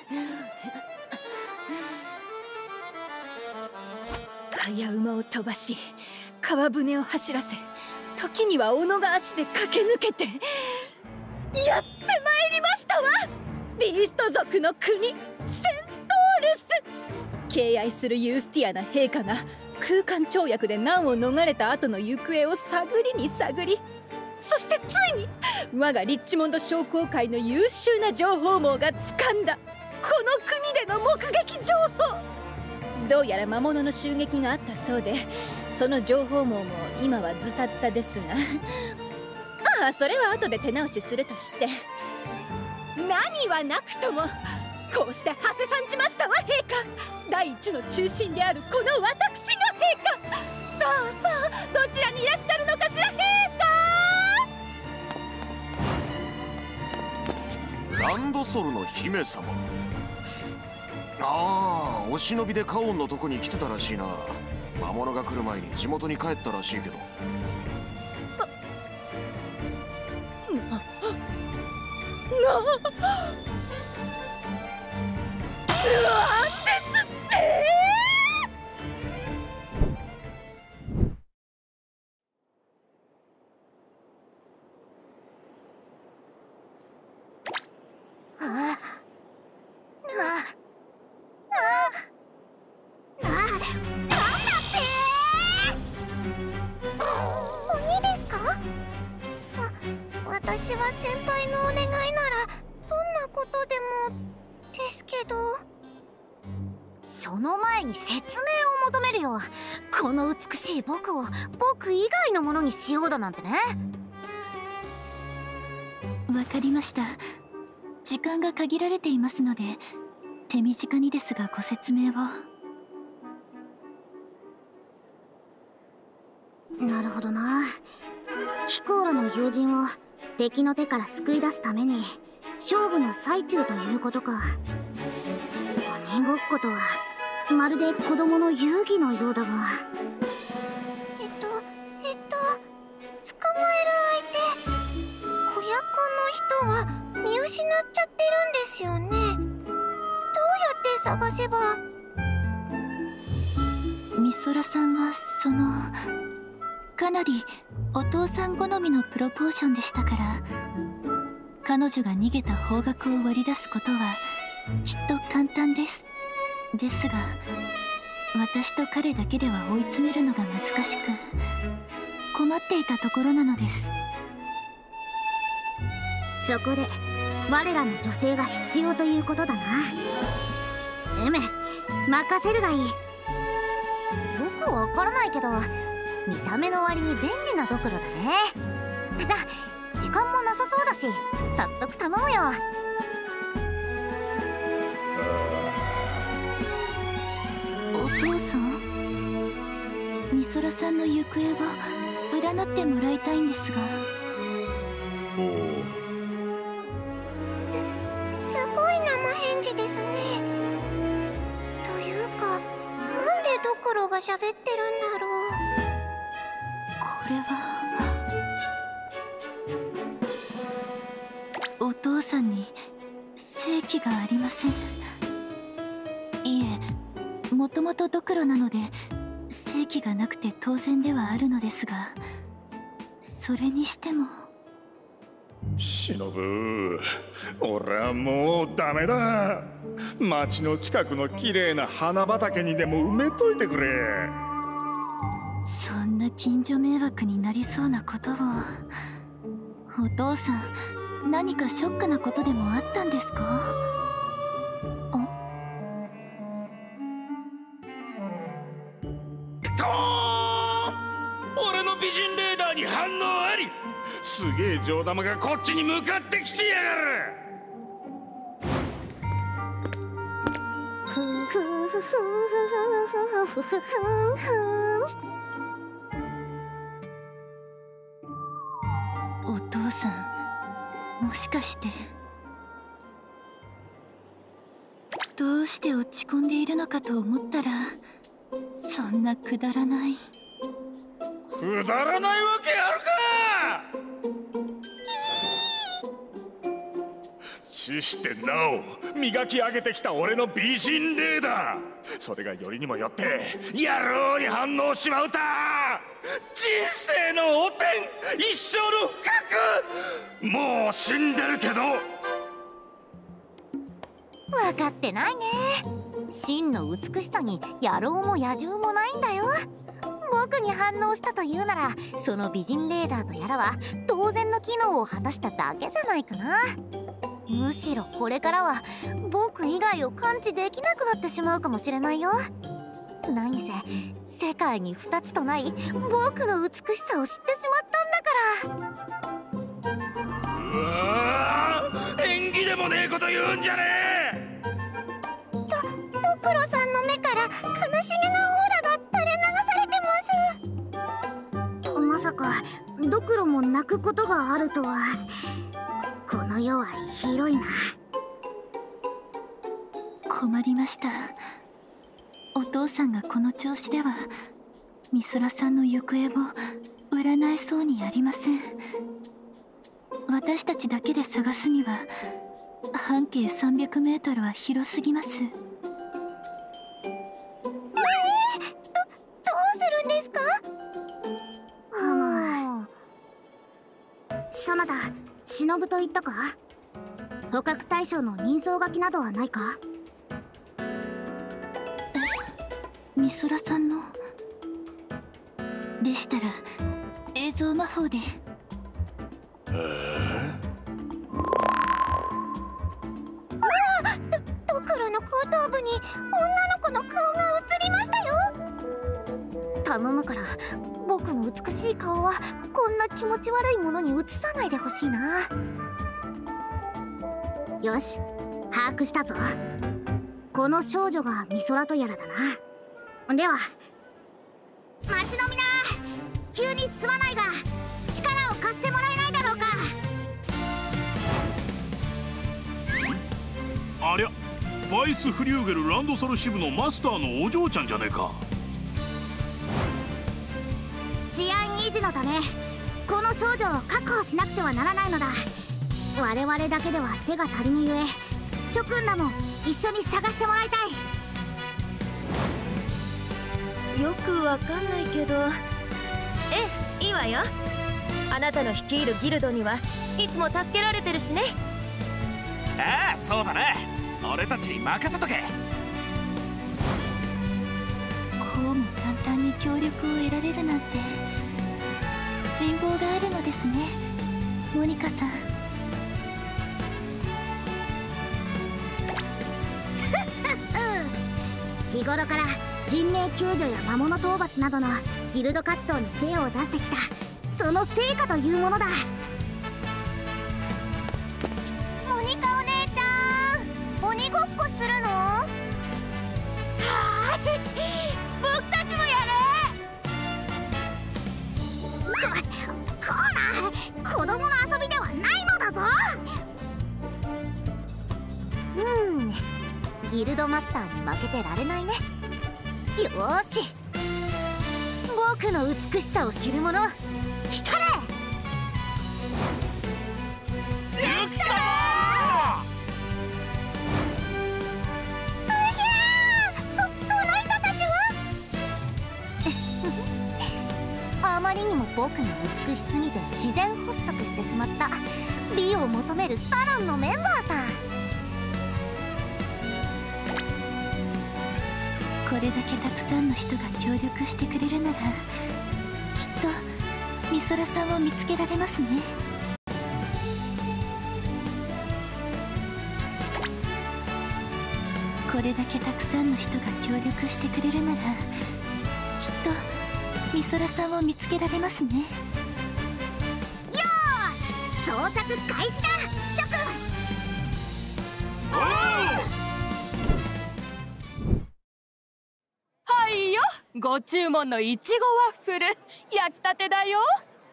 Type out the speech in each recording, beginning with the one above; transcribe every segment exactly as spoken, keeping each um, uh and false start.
早馬を飛ばし川舟を走らせ、時には小野が足で駆け抜けて、やってまいりましたわ、ビースト族の国セントールス。敬愛するユースティアナ陛下が空間跳躍で難を逃れた後の行方を探りに探り、そしてついに我がリッチモンド商工会の優秀な情報網が掴んだこの国での目撃情報。どうやら魔物の襲撃があったそうで、その情報網も今はズタズタですがああ、それは後で手直しするとして、何はなくともこうして馳せさんじましたわ陛下。第一の中心であるこの私が陛下。さあさあ、どちらにいらっしゃるのかしら陛下。 ランドソルの姫様。ああ、お忍びでカオンのとこに来てたらしいな。魔物が来る前に地元に帰ったらしいけど。 な、な、なんですって。 ああ、な、な、な、なんだって鬼ですか？わ、私は先輩のお願いならどんなことでもですけど。その前に説明を求めるよ。この美しい僕を僕以外のものにしようだなんてね。 わかりました。時間が限られていますので、手短にですがご説明を。 なるほどな。ヒコーラの友人を敵の手から救い出すために勝負の最中ということか。鬼ごっことはまるで子供の遊戯のようだが。えっとえっと捕まえる相手、子役の人は見失っちゃってるんですよね。どうやって探せば。 みそらさんはそのかなりお父さん好みのプロポーションでしたから、彼女が逃げた方角を割り出すことはきっと簡単です。ですが私と彼だけでは追い詰めるのが難しく困っていたところなのです。 そこで我らの女性が必要ということだな。うむ、任せるがいい。よくわからないけど見た目の割に便利なドクロだね。じゃあ時間もなさそうだし早速頼むよ。 お父さん、みそらさんの行方を占ってもらいたいんですが。 おお、 す、すごい生返事ですね。というか、なんでドクロが喋ってるんだろう。 これはお父さんに正気がありません。いえ、もともとドクロなので正気がなくて当然ではあるのですが、それにしても。 忍、俺はもうダメだ。町の近くの綺麗な花畑にでも埋めといてくれ。 そんな近所迷惑になりそうなことを。お父さん、何かショックなことでもあったんですか？あ、 とー、俺の美人レーダーに反応あり。すげえ上玉がこっちに向かってきてやがる。 ふんふんふんふんふんふんふんふん。 お父さん、もしかしてどうして落ち込んでいるのかと思ったら、そんなくだらない。 くだらないわけあるか。 死してなお磨き上げてきた俺の美人霊だ。それがよりにもよって野郎に反応しまうた。人生の汚点、一生の不覚。もう死んでるけど。 分かってないね。真の美しさに野郎も野獣もないんだよ。僕に反応したというなら、その美人レーダーとやらは当然の機能を果たしただけじゃないかな。むしろこれからは僕以外を感知できなくなってしまうかもしれないよ。何せ世界にふたつとない僕の美しさを知ってしまったんだから。 うわー、縁起でもねえこと言うんじゃねえ。 とドクロさんの目から悲しげなオーラが垂れ流されてます。まさかドクロも泣くことがあるとは。この世は広いな。 困りました。お父さんがこの調子では美空さんの行方を占えそうにありません。私たちだけで探すには半径さんびゃくメートルは広すぎます。 えー、どどうするんですか？はむ。そなた忍と言ったか？捕獲対象の人相書きなどはないか？ 美空さんのでしたら映像魔法で。 ああ、ドドクロの後頭部に女の子の顔が映りましたよ。 頼むから僕の美しい顔はこんな気持ち悪いものに映さないでほしいな。 よし、把握したぞ。この少女が美空とやらだな。では町の皆、急に進まないが力を貸してもらえないだろうか。 ありゃ、バイスフリューゲルランドソル支部のマスターのお嬢ちゃんじゃねえか。 治安維持のためこの少女を確保しなくてはならないのだ。我々だけでは手が足りぬゆえ、諸君らも一緒に探してもらいたい。 よくわかんないけど、ええ、いいわよ。あなたの率いるギルドにはいつも助けられてるしね。 ああ、そうだな。俺たちに任せとけ。 こうも簡単に協力を得られるなんて人望があるのですね、モニカさん。 日頃から人命救助や魔物討伐などのギルド活動に精を出してきた、その成果というものだ。 モニカお姉ちゃん、鬼ごっこするの？はーい、僕たちもやる。ここら、子供の遊びではないのだぞ。 うんギルドマスターに負けてられないね。よーし、僕の美しさを知る者来たれ。 ユキ様！ うひゃー、こ、この人たちはあまりにも僕の美しすぎて自然発足してしまった美を求めるサロンのメンバーさ。 これだけたくさんの人が協力してくれるならきっと美空さんを見つけられますね。これだけたくさんの人が協力してくれるならきっと美空さんを見つけられますね。 よーし、捜索開始だ、諸君。 はいよ、ご注文のいちごワッフル、焼きたてだよ。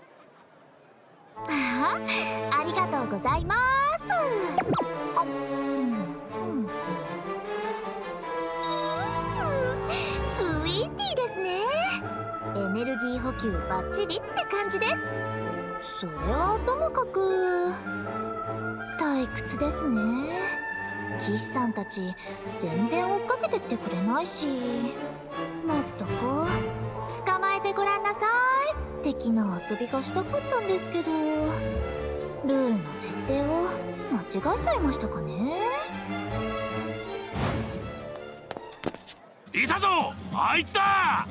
ああ、ありがとうございます。あ、うんうん、スイーティーですね。エネルギー補給バッチリって感じです。それはともかく、 退屈ですね。騎士さんたち全然追っかけてきてくれないし、まったく捕まえてごらんなさい的な遊びがしたかったんですけど、ルールの設定を間違えちゃいましたかね。 いたぞ、あいつだ。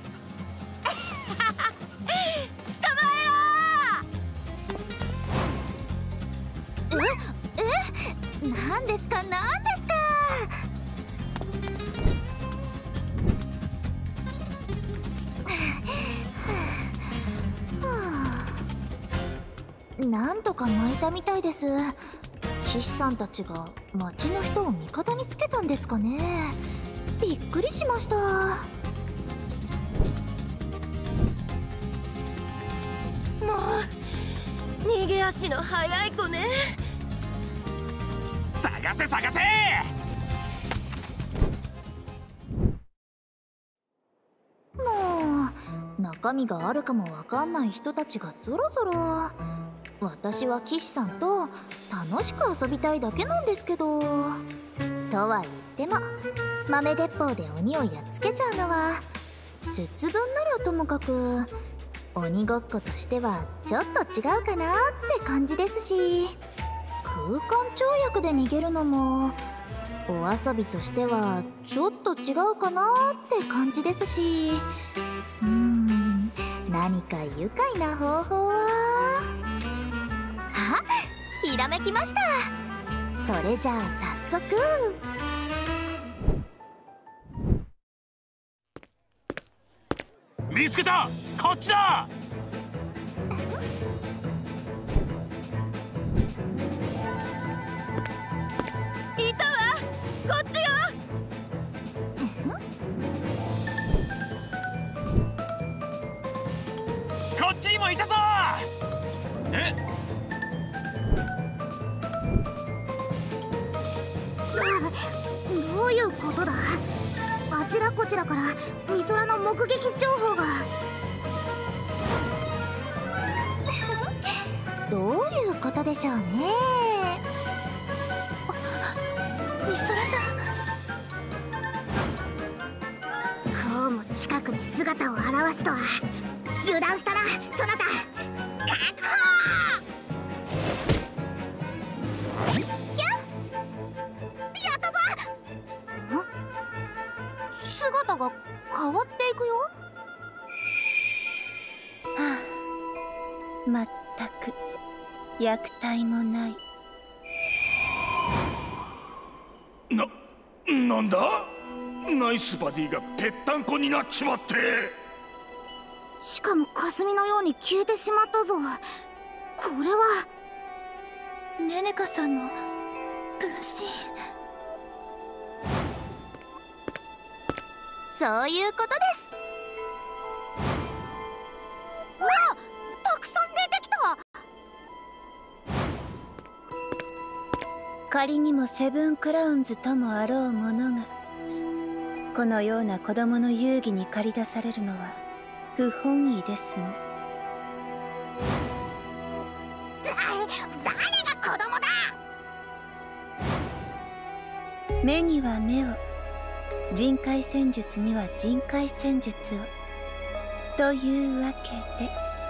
ええ、なんですかなんですか。なんとか巻いたみたいです。騎士さんたちが町の人を味方につけたんですかね。びっくりしました。 もう逃げ足の速い子ね。 探せ探せ。 もう中身があるかもわかんない人たちがぞろぞろ。私は騎士さんと楽しく遊びたいだけなんですけど。とは言っても豆鉄砲で鬼をやっつけちゃうのは節分ならともかく鬼ごっことしてはちょっと違うかなって感じですし、空間跳躍で逃げるのもお遊びとしてはちょっと違うかなって感じですし、うーん何か愉快な方法は。あ、ひらめきました。それじゃあ早速。 見つけた、こっちだ。 いたわ、こっちよ。 こっちにもいたぞ。え、 どういうことだ。あちらこちらから美空の目撃情報が。 どういうことでしょうね。 美空さん、こうも近くに姿を現すとは。油断したな、そなた。確保。キャン、やったぞ。ん、姿が変わっていくよ。 はあ、まったく虐待もない。 な、なんだ。ナイスバディがぺったんこになっちまって。 しかも霞のように消えてしまったぞ。これはネネカさんの分身。 そういうことです。 わあ、たくさん出てきた。 仮にもセブンクラウンズともあろうものがこのような子供の遊戯に駆り出されるのは不本意ですね。 誰が子供だ。 目には目を、人海戦術には人海戦術をというわけで。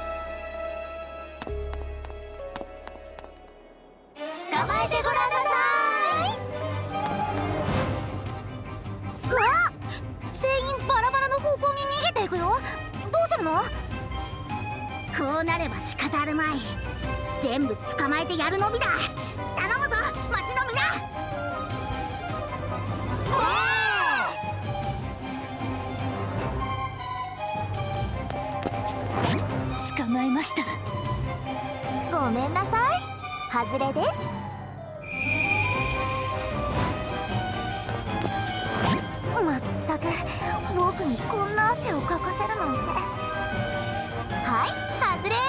捕まえてごらんなさい。うわっ、全員バラバラの方向に逃げていくよ。どうするの。 こうなれば仕方あるまい。全部捕まえてやるのみだ。頼むぞ町の皆。 捕まえました。 ごめんなさい、外れです。まったく僕にこんな汗をかかせるなんて。はい、外れ。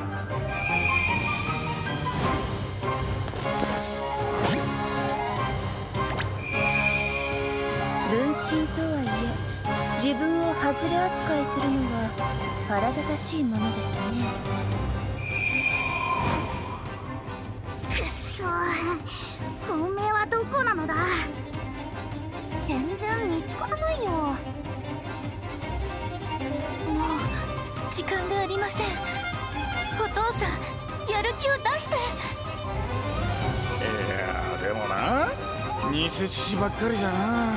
分身とはいえ自分を外れ扱いするのは腹立たしいものですね。 くっそー、 さやる気を出して。 いやでもな、偽獅子ばっかりじゃな。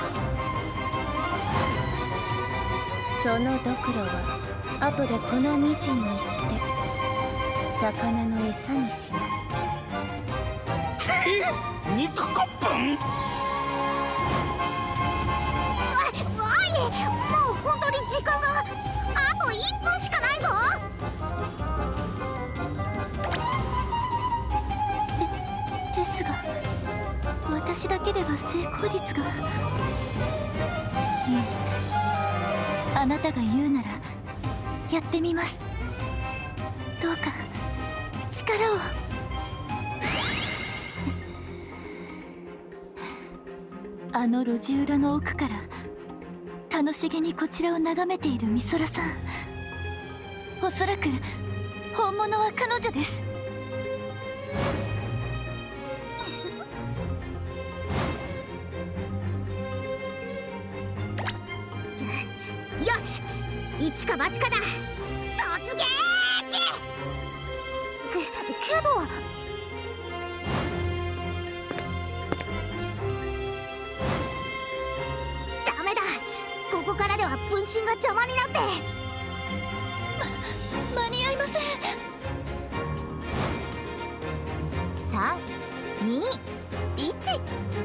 そのドクロは後で粉みじんにして魚の餌にします。 え、肉コップン？ おい、もう本当に時間があといっぷんしかないぞ。 でですが私だけでは成功率が。いえ、あなたが言うならやってみます。どうか力を。あの路地裏の奥から楽しげにこちらを眺めている美空さん、おそらく本物は彼女です。 よし、一か八かだ。突撃！けけどダメだ、ここからでは分身が邪魔になってま間に合いません。 さん、に、いち。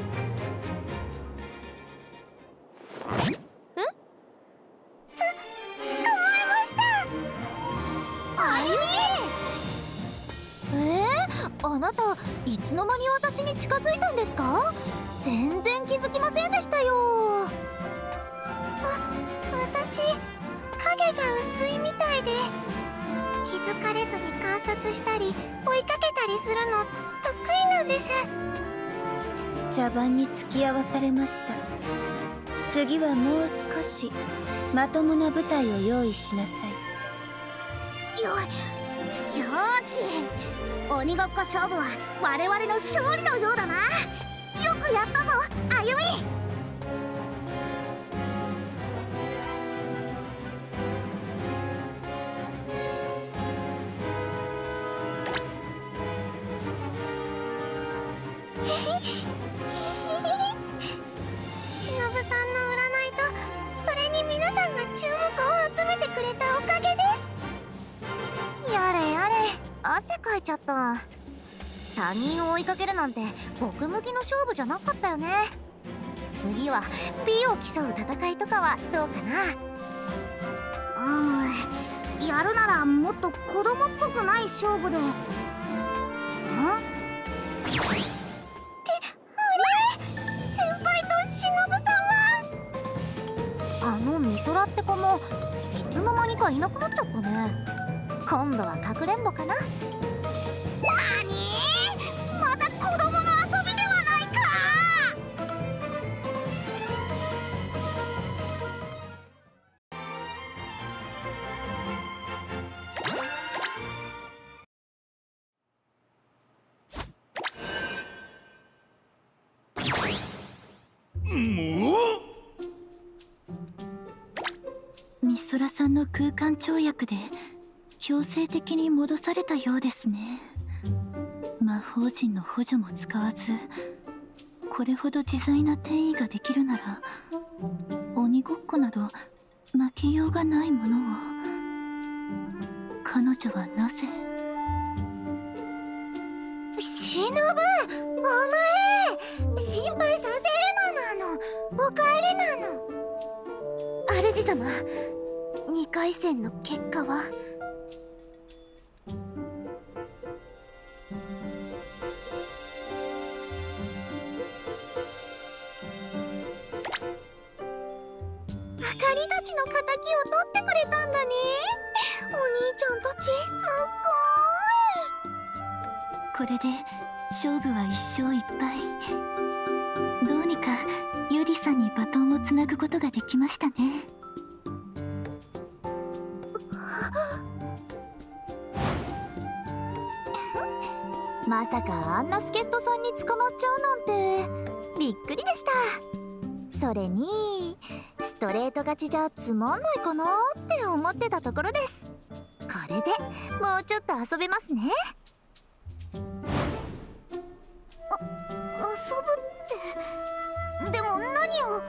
あなたいつの間に私に近づいたんですか？全然気づきませんでしたよ。 あ、私影が薄いみたいで気づかれずに観察したり追いかけたりするの得意なんです。 茶番に付き合わされました。次はもう少しまともな舞台を用意しなさい。 よ、よーし、鬼ごっこ勝負は我々の勝利のようだな。よくやったぞ、あゆみ。しのぶさんの占いと、それに皆さんが注目を集めてくれたおかげです。 やれやれ、汗かいちゃった。他人を追いかけるなんて僕向きの勝負じゃなかったよね。次は美を競う戦いとかはどうかな。 うん、やるならもっと子供っぽくない勝負で。ん？ってあれ？先輩としのぶさんは？ あの美空って子もいつの間にかいなくなっちゃったね。今度はかくれんぼかな。 なに？また子供の遊びではないか。 もう美空さんの空間跳躍で強制的に戻されたようですね。魔法陣の補助も使わずこれほど自在な転移ができるなら鬼ごっこなど負けようがないものを彼女はなぜ。 しのぶ、お前心配させるのなの。お帰りなの。 主様、にかい戦の結果は？ あかりたちの敵を取ってくれたんだね。お兄ちゃんたちすこれで勝負は一勝一敗。どうにかゆりさんにバトンをつなぐことができましたね。 まさかあんな助っ人さんに捕まっちゃうなんてびっくりでした。それにストレート勝ちじゃつまんないかなって思ってたところです。これでもうちょっと遊べますね。 あ、遊ぶって。でも何を。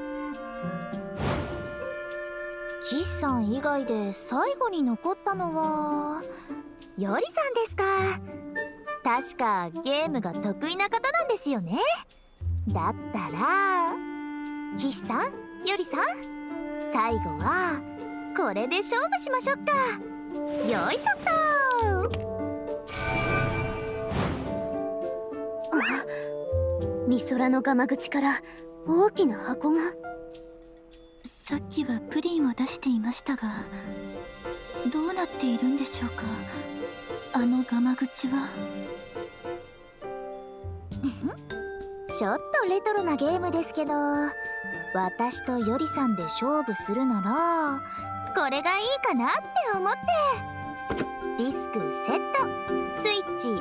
岸さん以外で最後に残ったのはよりさんですか。確かゲームが得意な方なんですよね。だったら岸さん、よりさん、最後はこれで勝負しましょうか。よいしょっと。 あ、みそらのガマ口から大きな箱が。 さっきはプリンを出していましたが、どうなっているんでしょうか、あのガマ口は。 ちょっとレトロなゲームですけど、私とよりさんで勝負するならこれがいいかなって思って。ディスクセット、スイッチオン。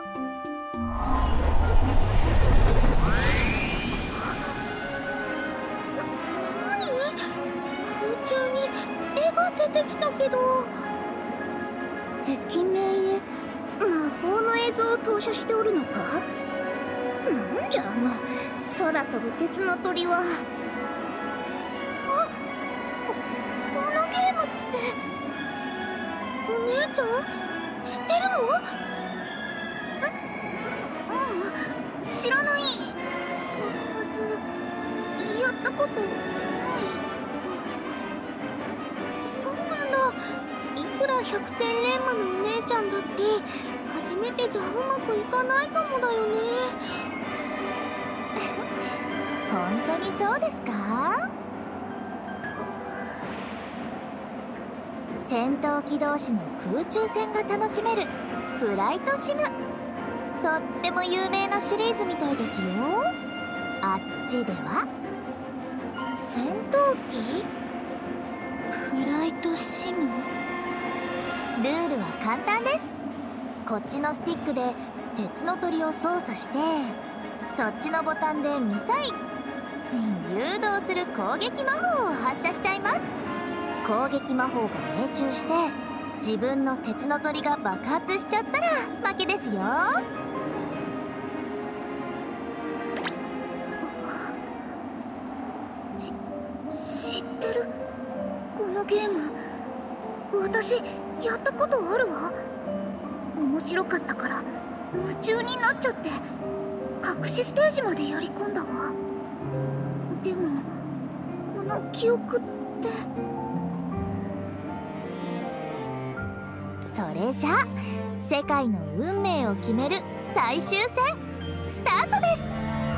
なに？空中に絵が出てきたけど。壁面へ魔法の映像を投射しておるのか？なんじゃあの空飛ぶ鉄の鳥は。あ、ここのゲームってお姉ちゃん知ってるの？う、うん、知らないはず。やったことない。そうなんだ。いくら百戦錬磨のお姉ちゃんだって初めてじゃうまくいかないかもだよね。 本当にそうですか？戦闘機同士の空中戦が楽しめるフライトシム、とっても有名なシリーズみたいですよ。あっちでは戦闘機？ フライトシム？ ルールは簡単です。こっちのスティックで鉄の鳥を操作して、そっちのボタンでミサイル、誘導する攻撃魔法を発射しちゃいます。攻撃魔法が命中して自分の鉄の鳥が爆発しちゃったら負けですよ。 し知ってる。このゲーム私やったことあるわ。面白かったから夢中になっちゃって隠しステージまでやり込んだわ。でもこの記憶って。 それじゃ世界の運命を決める最終戦スタートです。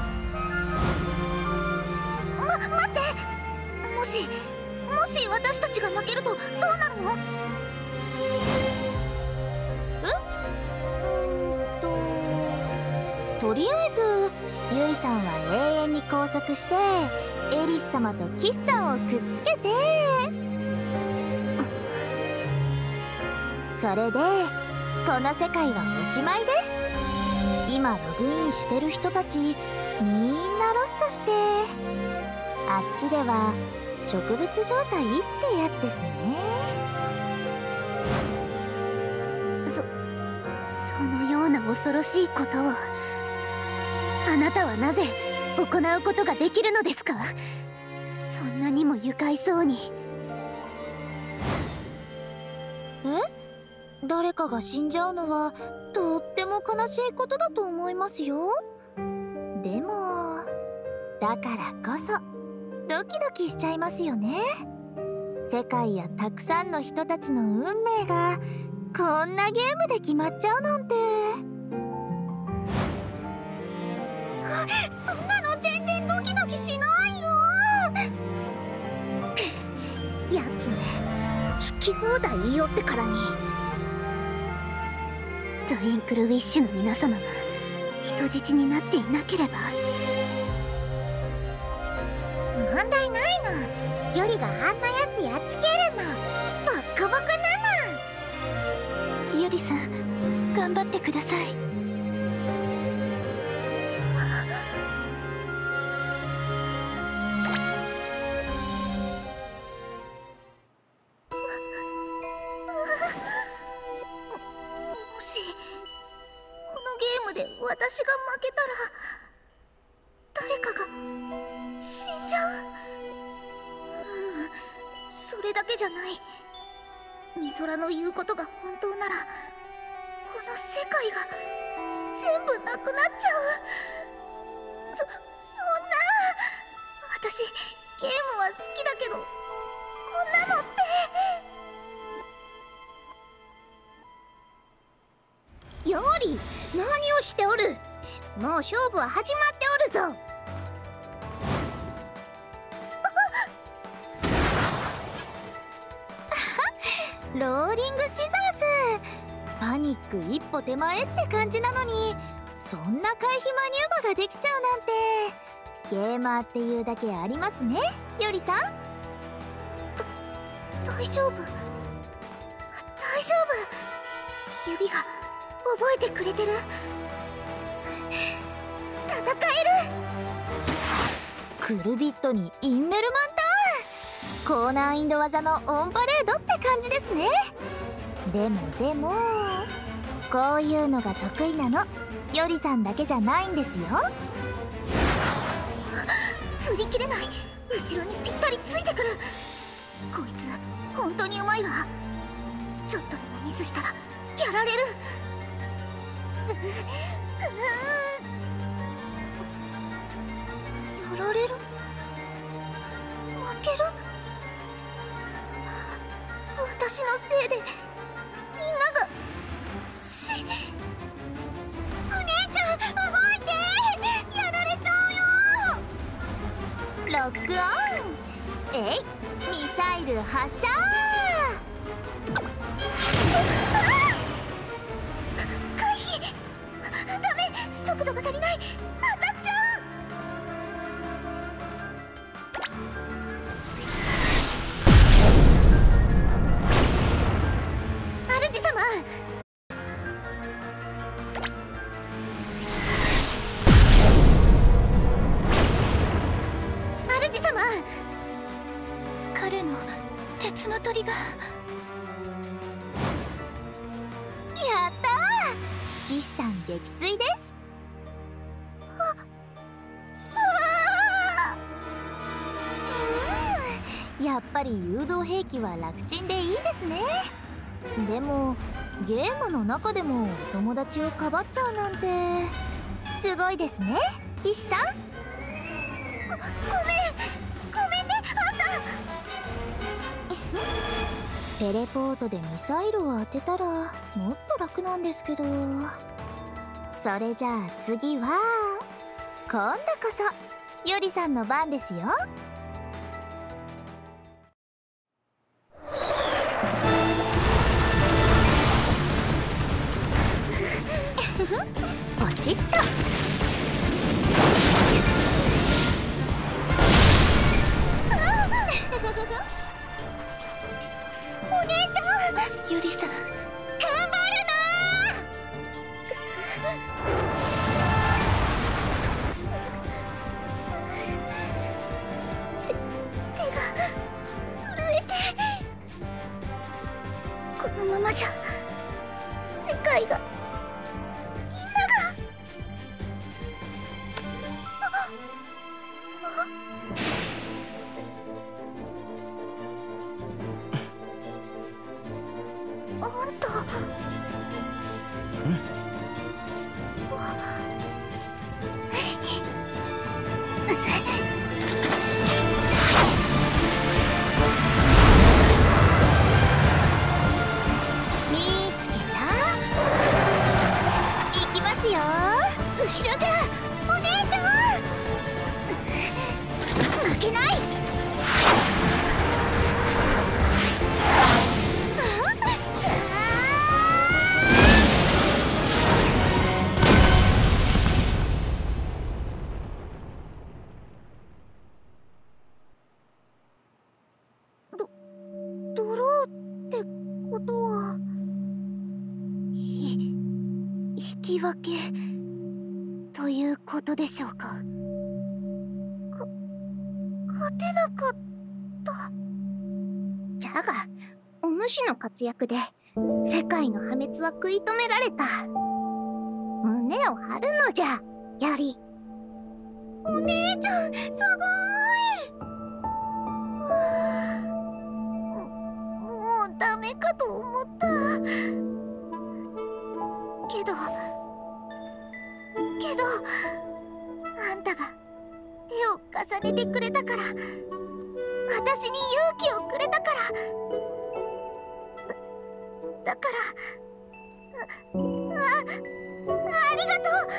ま、待って。もしもし私たちが負けるとどうなるの？ とりあえずゆいさんは永遠に拘束してエリス様とキシさんをくっつけて、それでこの世界はおしまいです。今ログインしてる人たちみんなロストして、あっちでは植物状態ってやつですね。 そそのような恐ろしいことをあなたはなぜ行うことができるのですか？そんなにも愉快そうに。 え？誰かが死んじゃうのはとっても悲しいことだと思いますよ。でもだからこそドキドキしちゃいますよね。世界やたくさんの人たちの運命がこんなゲームで決まっちゃうなんて。 そ、そんなの全然ドキドキしないよ。やつね、好き放題言いよってからに。 トゥインクルウィッシュの皆様が人質になっていなければ。 問題ないの。よりがあんなやつやっつけるの。ボッコボコなの。 ゆりさん、頑張ってください。 私が負けたら誰かが死んじゃう。ううん、それだけじゃない。みぞらの言うことが本当ならこの世界が全部なくなっちゃう。そ、そんな。私ゲームは好きだけどこんなのって。ヨーリ、何をしておる。もう勝負は始まっておるぞ。 ローリングシザース、パニック一歩手前って感じなのにそんな回避マニューバーができちゃうなんて。ゲーマーっていうだけありますね、よりさん。 大丈夫、大丈夫。指が覚えてくれてる。戦える。クルビットにインメルマンターン、高難易度技のオンパレードって感じですね。でもでもこういうのが得意なのよりさんだけじゃないんですよ。 振り切れない。後ろにぴったりついてくる。こいつ本当にうまいわ。ちょっとでもミスしたらやられる。ううやられる、負ける。私のせいでみんながし。お姉ちゃん動いて、やられちゃうよ。 ロックオン。えい、ミサイル発射。 回避。ダメ、速度が足りない。当たっちゃう。主様、主様。 彼の鉄の鳥が。 やったー、騎士さん撃墜です。うーん、やっぱり誘導兵器は楽ちんでいいですね。でもゲームの中でもお友達をかばっちゃうなんてすごいですね、騎士さん。 ご、ごめん、ごめんね、あんた。 テレポートでミサイルを当てたらもっと楽なんですけど。それじゃあ次は今度こそよりさんの番ですよ。ポチッと。 お姉ちゃん、 ゆりさん、 頑張るなー。手が震えて、このままじゃ世界が、みんなが。あっ、あっ。あんた。 見つけた。行きますよ。 後ろじゃ、お姉ちゃん。負けない。ど、ドローってことは。 ひ引き分けということでしょうか。 か、勝てなかった。じゃが、お主の活躍で世界の破滅は食い止められた。 胸を張るのじゃ、やり。お姉ちゃん、すごーい。ももうダメかと思った。けどけどあんたが手を重ねてくれたから、私に勇気をくれたから、だだからああありがとう、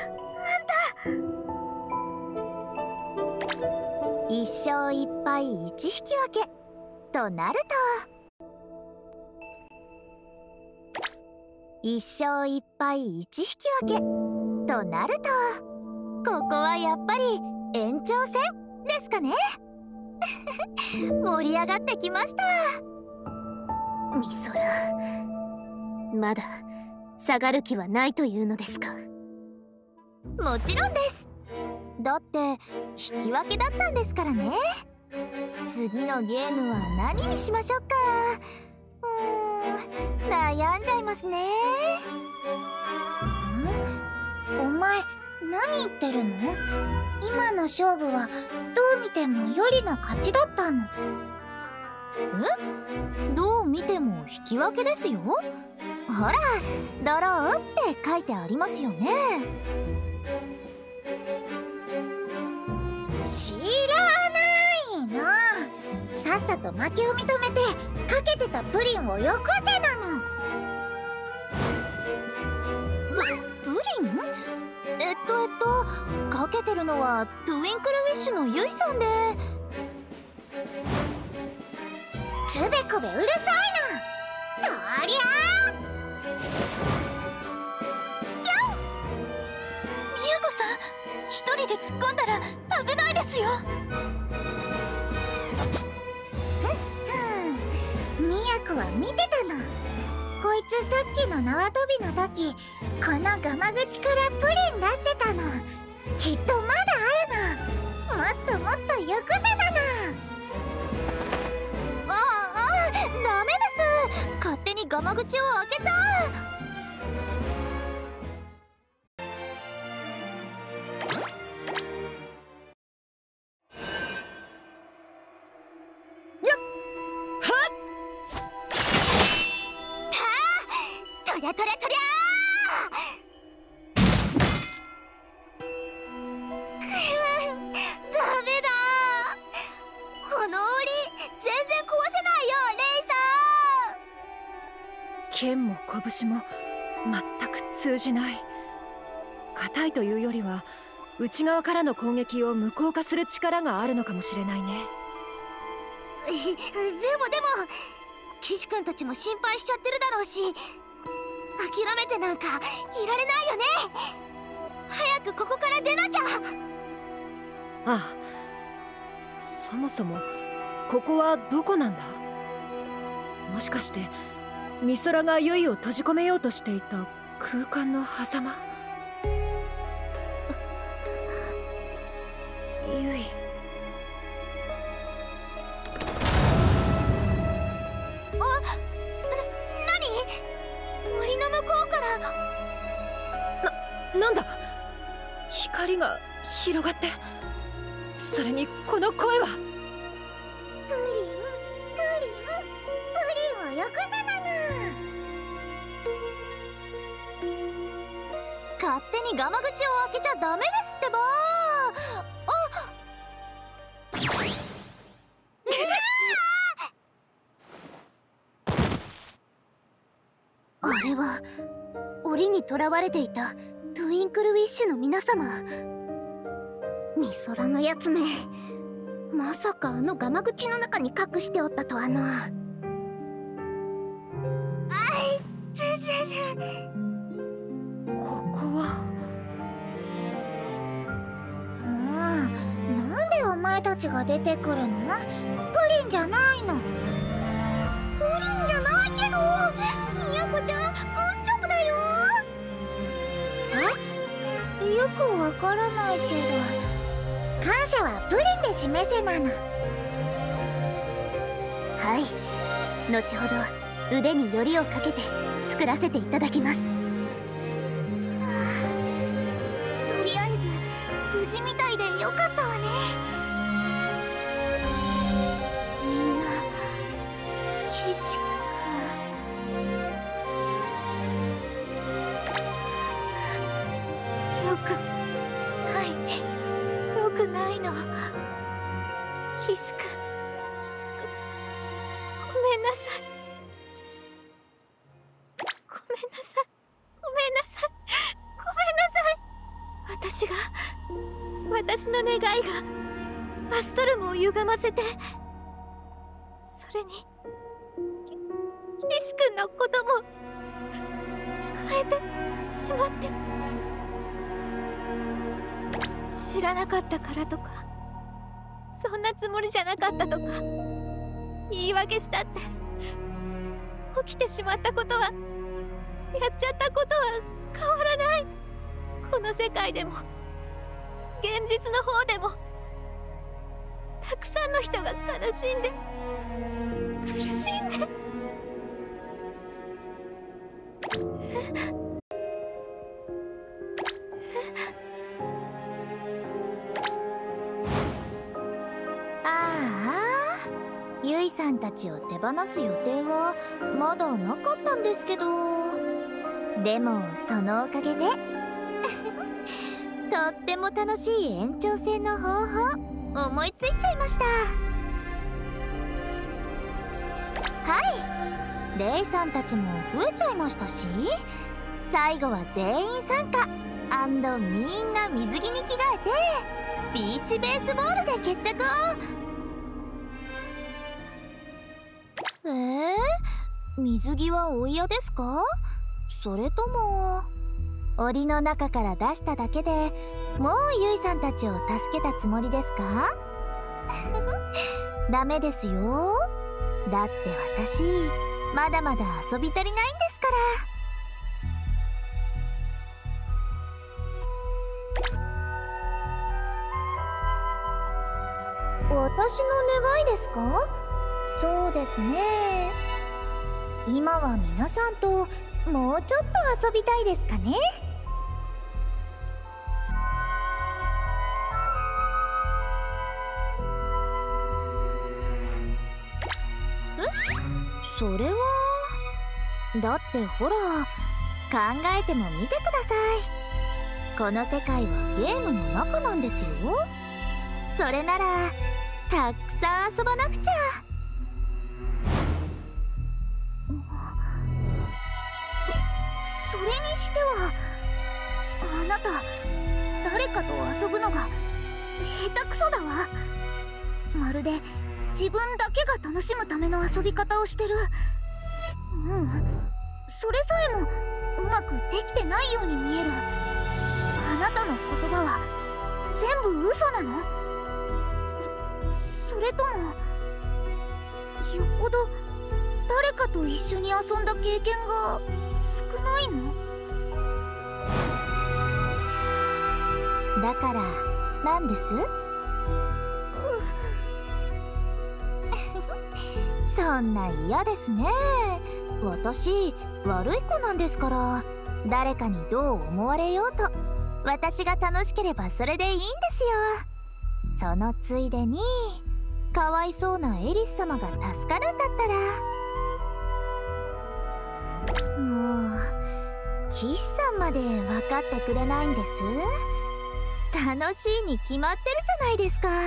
あんた。一勝一敗一引き分けとなると、一勝一敗一引き分けとなると、ここはやっぱり延長戦ですかね。盛り上がってきました。みそら、まだ下がる気はないというのですか？もちろんです。だって引き分けだったんですからね。次のゲームは何にしましょうか。うーん、悩んじゃいますね。 ん？お前何言ってるの？今の勝負はどう見てもよりの勝ちだったの。 え？どう見ても引き分けですよ。ほら、ドローって書いてありますよね。 知らないの。さっさと負けを認めてかけてたプリンをよこせなの。 プ、プリン？えっとえっとかけてるのはトゥインクルウィッシュのユイさんで。 つべこべうるさいな。とりゃあみやこさん、一人で突っ込んだら危ないですよ。 ふん、みやこは見てたの。こいつさっきの縄跳びの時、このガマ口からプリン出してたの。きっとまだあるの。もっともっとよこせなの。 ああ、ダメです。勝手にガマ口を開けちゃう。とりゃとりゃとりゃー。くダメだ。この檻全然壊せないよ、レイさん。 剣も拳も全く通じない。硬いというよりは内側からの攻撃を無効化する力があるのかもしれないね。 でもでも騎士君たちも心配しちゃってるだろうし、諦めてなんかいられないよね。早くここから出なきゃ。 ああ、そもそもここはどこなんだ？もしかしてミソラがユイを閉じ込めようとしていた空間の狭間？ユイ、 あ、な、何？森の向こうから。 な、なんだ？光が広がって、それにこの声は。 プリン、プリン、プリンをよこせなの。 勝手にガマ口を開けちゃダメですってば。ああれは檻にとらわれていたトゥインクルウィッシュの皆様。みそらのやつめ、まさかあのガマ口の中に隠しておったとはな。あいつつつ。 ここはもう、なんでお前たちが出てくるの？プリンじゃないの。プリンじゃないけど、みやこちゃん、グッジョブだよ。え？よくわからないけど、感謝はプリンで示せなの。 はい、後ほど腕によりをかけて作らせていただきます。 はあ、 かったわね。みんな騎士よくないよくないの。騎士くん、ごめんなさい。ごめんなさいごめんなさいごめんなさい。私が私の願いがアストルムを歪ませて、それに騎士くんのことも変えてしまって、知らなかったからとか、そんなつもりじゃなかったとか言い訳したって、起きてしまったことは、やっちゃったことは変わらない。この世界でも現実の方でも、たくさんの人が悲しんで苦しんで。ああ、ゆいさんたちを手放す予定はまだなかったんですけど、でもそのおかげでとっても楽しい延長戦の方法思いついちゃいました。はい、レイさんたちも増えちゃいましたし、最後は全員参加みんな水着に着替えてビーチベースボールで決着を。えー、水着はお嫌ですか？それとも檻の中から出しただけでもうゆいさんたちを助けたつもりですか？ダメですよ。だって私まだまだ遊び足りないんですから。私の願いですか？そうですね。今は皆さんともうちょっと遊びたいですかね。え？それはだってほら、考えてもみてください。この世界はゲームの中なんですよ。それならたくさん遊ばなくちゃ。 そそれにしては、あなた誰かと遊ぶのが下手くそだわ。まるで自分だけが楽しむための遊び方をしてる。うん、それさえもうまくできてないように見える。あなたの言葉は全部嘘なの？そそれともよっぽど誰かと一緒に遊んだ経験が少ないの？ だからなんです？そんな嫌ですね。私悪い子なんですから。誰かにどう思われようと私が楽しければそれでいいんですよ。そのついでにかわいそうなエリス様が助かるんだったら。もう騎士さんまで分かってくれないんです。楽しいに決まってるじゃないですか。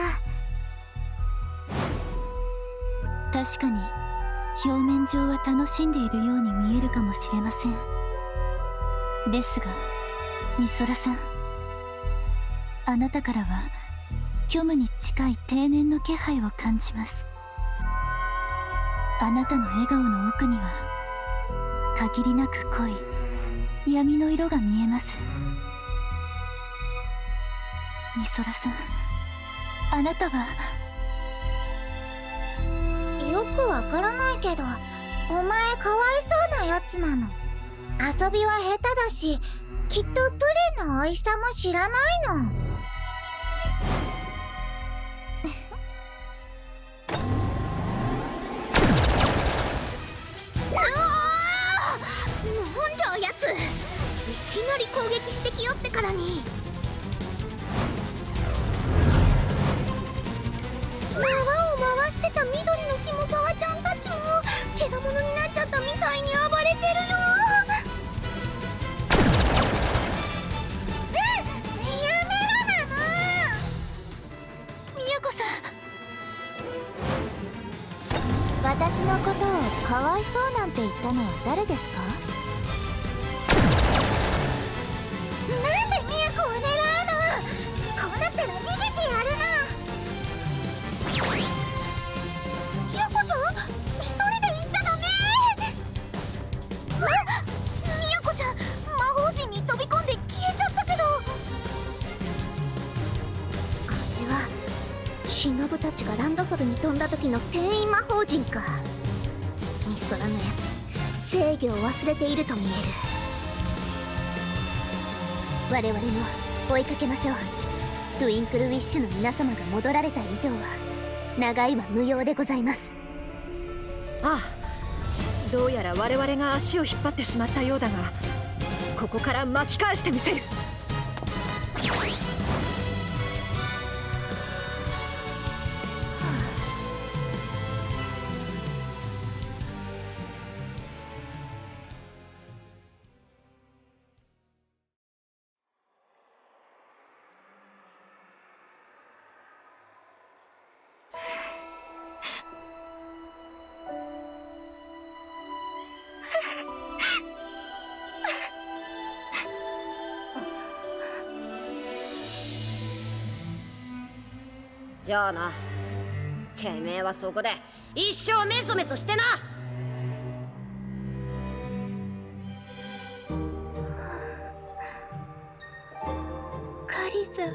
確かに表面上は楽しんでいるように見えるかもしれません。ですがミソラさん、あなたからは虚無に近い定年の気配を感じます。あなたの笑顔の奥には限りなく濃い闇の色が見えます。ミソラさん、あなたはよくわからないけど、お前かわいそうなやつなの。遊びは下手だし、きっとプリンの美味しさも知らないの。なんじゃあやつ、いきなり攻撃してきよってからに。 はしてた緑のキモカワちゃんたちもけだものになっちゃったみたいに暴れてるよ。やめろなの。 みやこさん、 私のことをかわいそうなんて言ったのは誰ですか？ なんでミヤコを狙うの？こうなったら逃げてやるな。ヤコちゃん、一人で行っちゃダメ。あ、ミヤコちゃん、魔法陣に飛び込んで消えちゃったけど。あれは忍たちがランドソルに飛んだ時の転移魔法陣か。ミソラのやつ、制御を忘れていると見える。我々も追いかけましょう。トゥインクルウィッシュの皆様が戻られた以上は長いは無用でございます。 ああ、どうやら我々が足を引っ張ってしまったようだが、ここから巻き返してみせる。 じゃあな、てめえはそこで一生メソメソしてな。 カリザ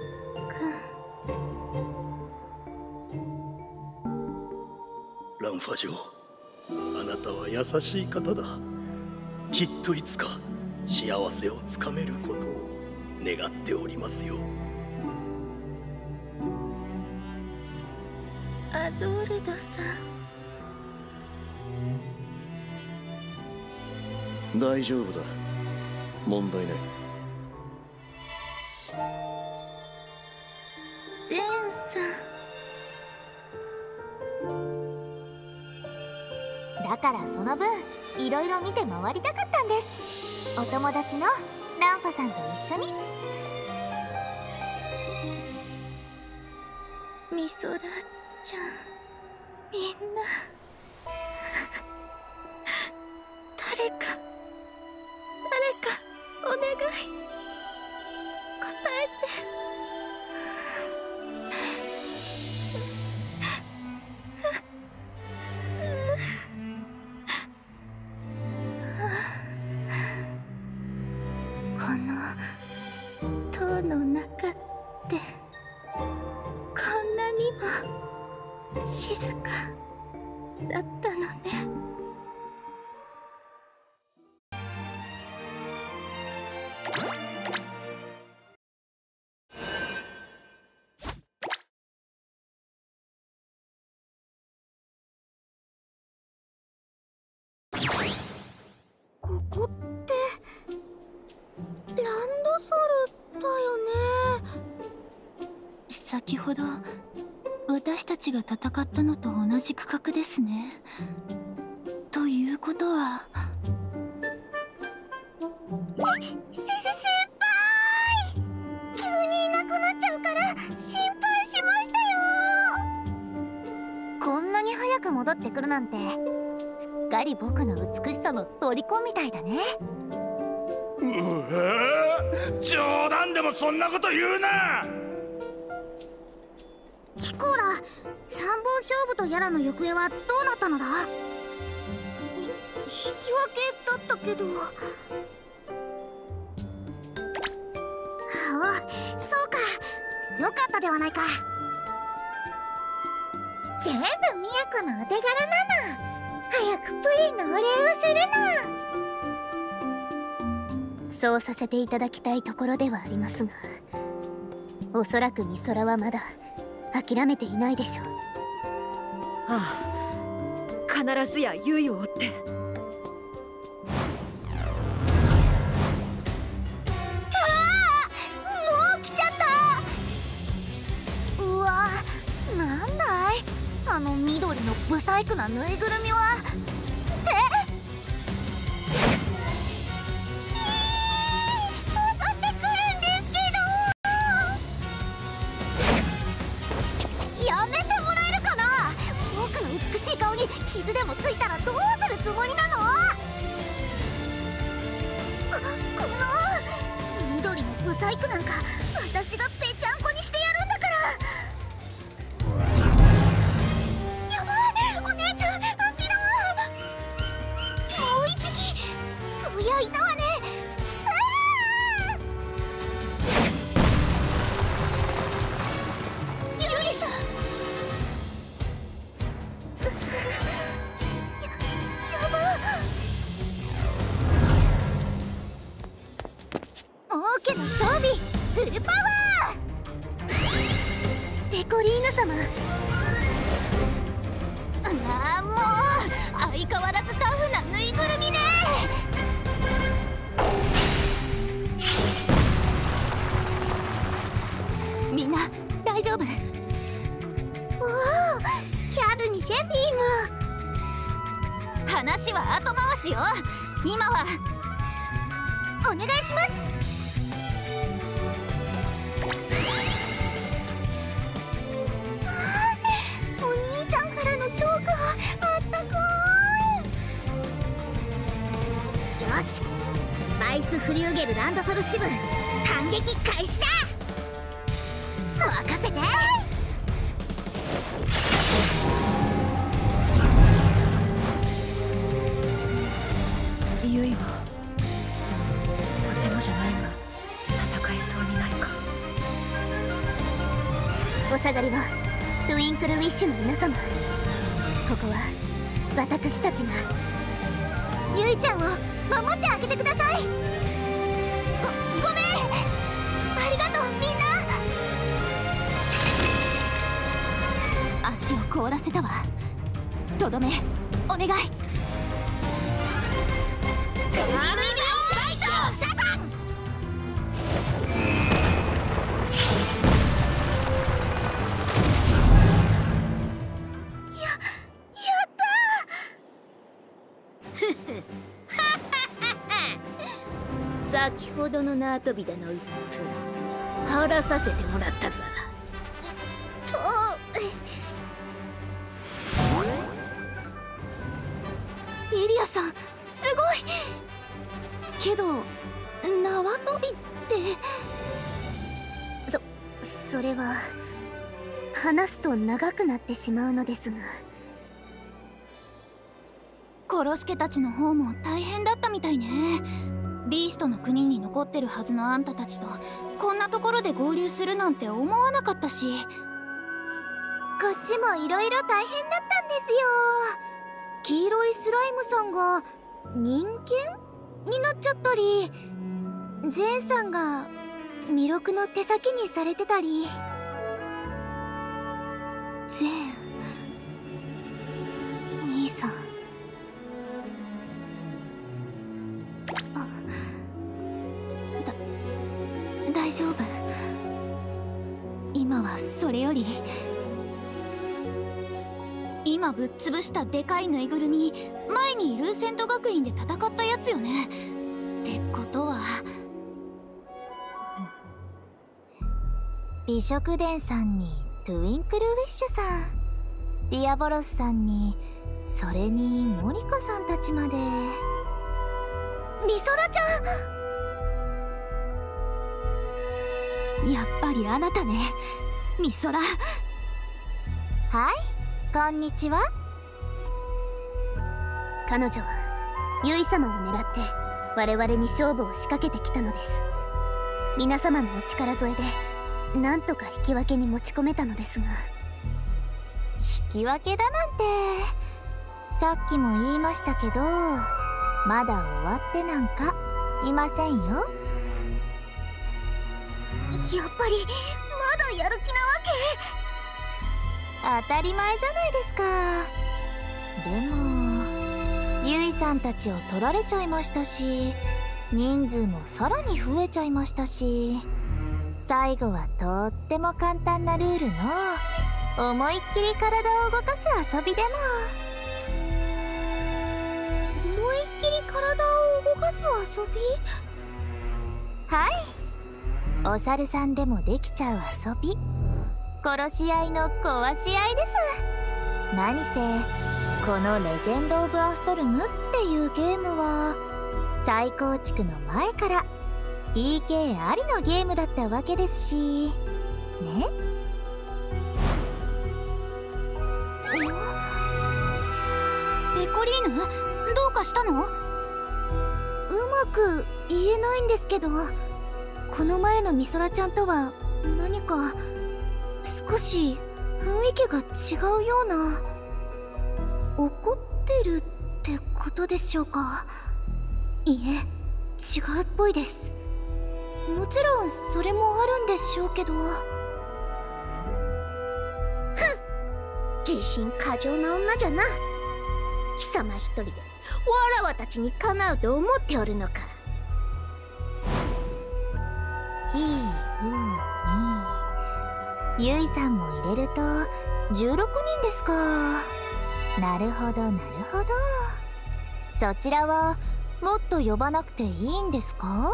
ランファ嬢、あなたは優しい方だ。きっといつか幸せをつかめることを願っておりますよ。 アゾールドさん。大丈夫だ、問題ない。 ゼンさん。だからその分いろいろ見て回りたかったんです。お友達のランファさんと一緒に。 ミソラちゃん、みんな誰か誰かお願い答えて。この塔の中ってこんなにも静かだったのね。 ここってランドソルだよね。 先ほど私たちが戦ったのと同じ区画ですね。ということはせ、せ、先輩、急にいなくなっちゃうから心配しましたよ。 こんなに早く戻ってくるなんて、すっかり僕の美しさの虜みたいだね。 うわ、冗談でもそんなこと言うな。 キコーラ、三本勝負とやらの行方はどうなったのだ？い引き分けだったけど。ああ、そうか、よかったではないか。全部ミヤコのお手柄なの。早くプリンのお礼をするの。そうさせていただきたいところではありますが、おそらくミソラはまだ諦めていないでしょう。 ああ、必ずやユイを追って。 ああ、もう来ちゃった。うわ、なんだい、 あの緑のブサイクなぬいぐるみはえ襲ってくるんですけど、やめてもらえるかな。僕の美しい顔に傷でもついたらどうするつもりなの。ここの緑のブサイクなんか私がぺちゃんこにしてやるんだから。やばい、お姉ちゃん後ろ。もう一匹、そりゃいたわね。ユリさんや、やば。王家の装備フルパワー。ペコリーナ様、ああもう相変わらずタフなぬいぐるみね。みんな大丈夫？おお、キャルにシェフィーも。話は後回しよ。今はお願いします。お兄ちゃんからの評価はあったかい。よし、バイスフリューゲルランドソル支部反撃開始だ。任せて。 ユイはとてもじゃないが戦いそうにないか。 お下がりはトゥインクルウィッシュの皆様、ここは私たちがユイちゃんを守ってあげてください。ご、ごめん、ありがとうみんな。足を凍らせたわ。とどめお願い。サタン先ほどの縄跳びでの一分晴らさせてもらったぞ。イリアさんすごいけど、縄跳びってそそれは話すと長くなってしまうのですが、コロスケたちの方も大変だったみたいね。ビーストの国に残ってるはずのあんたたちとこんなところで合流するなんて思わなかったし、こっちもいろいろ大変だったんですよ。黄色いスライムさんが人間になっちゃったり、ゼンさんが弥勒の手先にされてたり。ゼン兄さん、あ、だ大丈夫。今はそれより、今ぶっ潰したでかいぬいぐるみ、前にルーセント学院で戦ったやつよね。ってことは美食殿さんにトゥインクルウィッシュさん、ディアボロスさんに、それにモニカさんたちまで。ミソラちゃん、やっぱりあなたね、ミソラ。はい、こんにちは。彼女はユイ様を狙って我々に勝負を仕掛けてきたのです。皆様のお力添えでなんとか引き分けに持ち込めたのですが。引き分けだなんて、さっきも言いましたけど、まだ終わってなんかいませんよ。やっぱりまだやる気なわけ？当たり前じゃないですか。でもユイさんたちを取られちゃいましたし、人数もさらに増えちゃいましたし、最後はとっても簡単なルールの思いっきり体を動かす遊びでも。 思いっきり体を動かす遊び？ はい、お猿さんでもできちゃう遊び、殺し合いの壊し合いです。何せこのレジェンド・オブ・アストルムっていうゲームは再構築の前から イーケー ありのゲームだったわけですしね。 ペコリーヌ、どうかしたの？ うまく言えないんですけど、この前のみそらちゃんとは何か少し雰囲気が違うような。怒ってるってことでしょうか？いえ、違うっぽいです。もちろんそれもあるんでしょうけど。 自信過剰な女じゃな。貴様一人でわらわたちにかなうと思っておるのか。 ひーふーみー、ゆいさんも入れるとじゅうろくにんですか。なるほどなるほど。そちらはもっと呼ばなくていいんですか？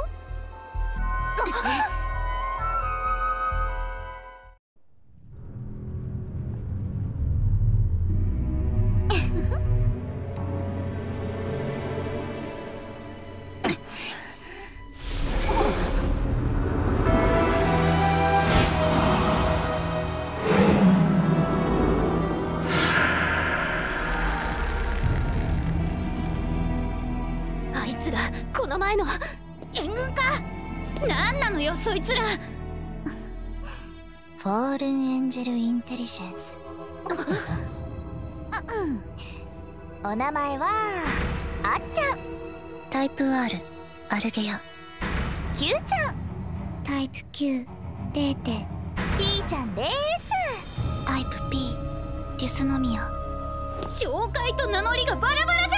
あいつらこの前の援軍か。なんなのよそいつら。 フォールンエンジェルインテリジェンス。お名前はあっちゃん。 タイプ アール、アルゲア。 Q ちゃん。 タイプきゅう、レーテ。 P ちゃんです。 タイプ P、デュスノミア。 紹介と名乗りがバラバラじゃない。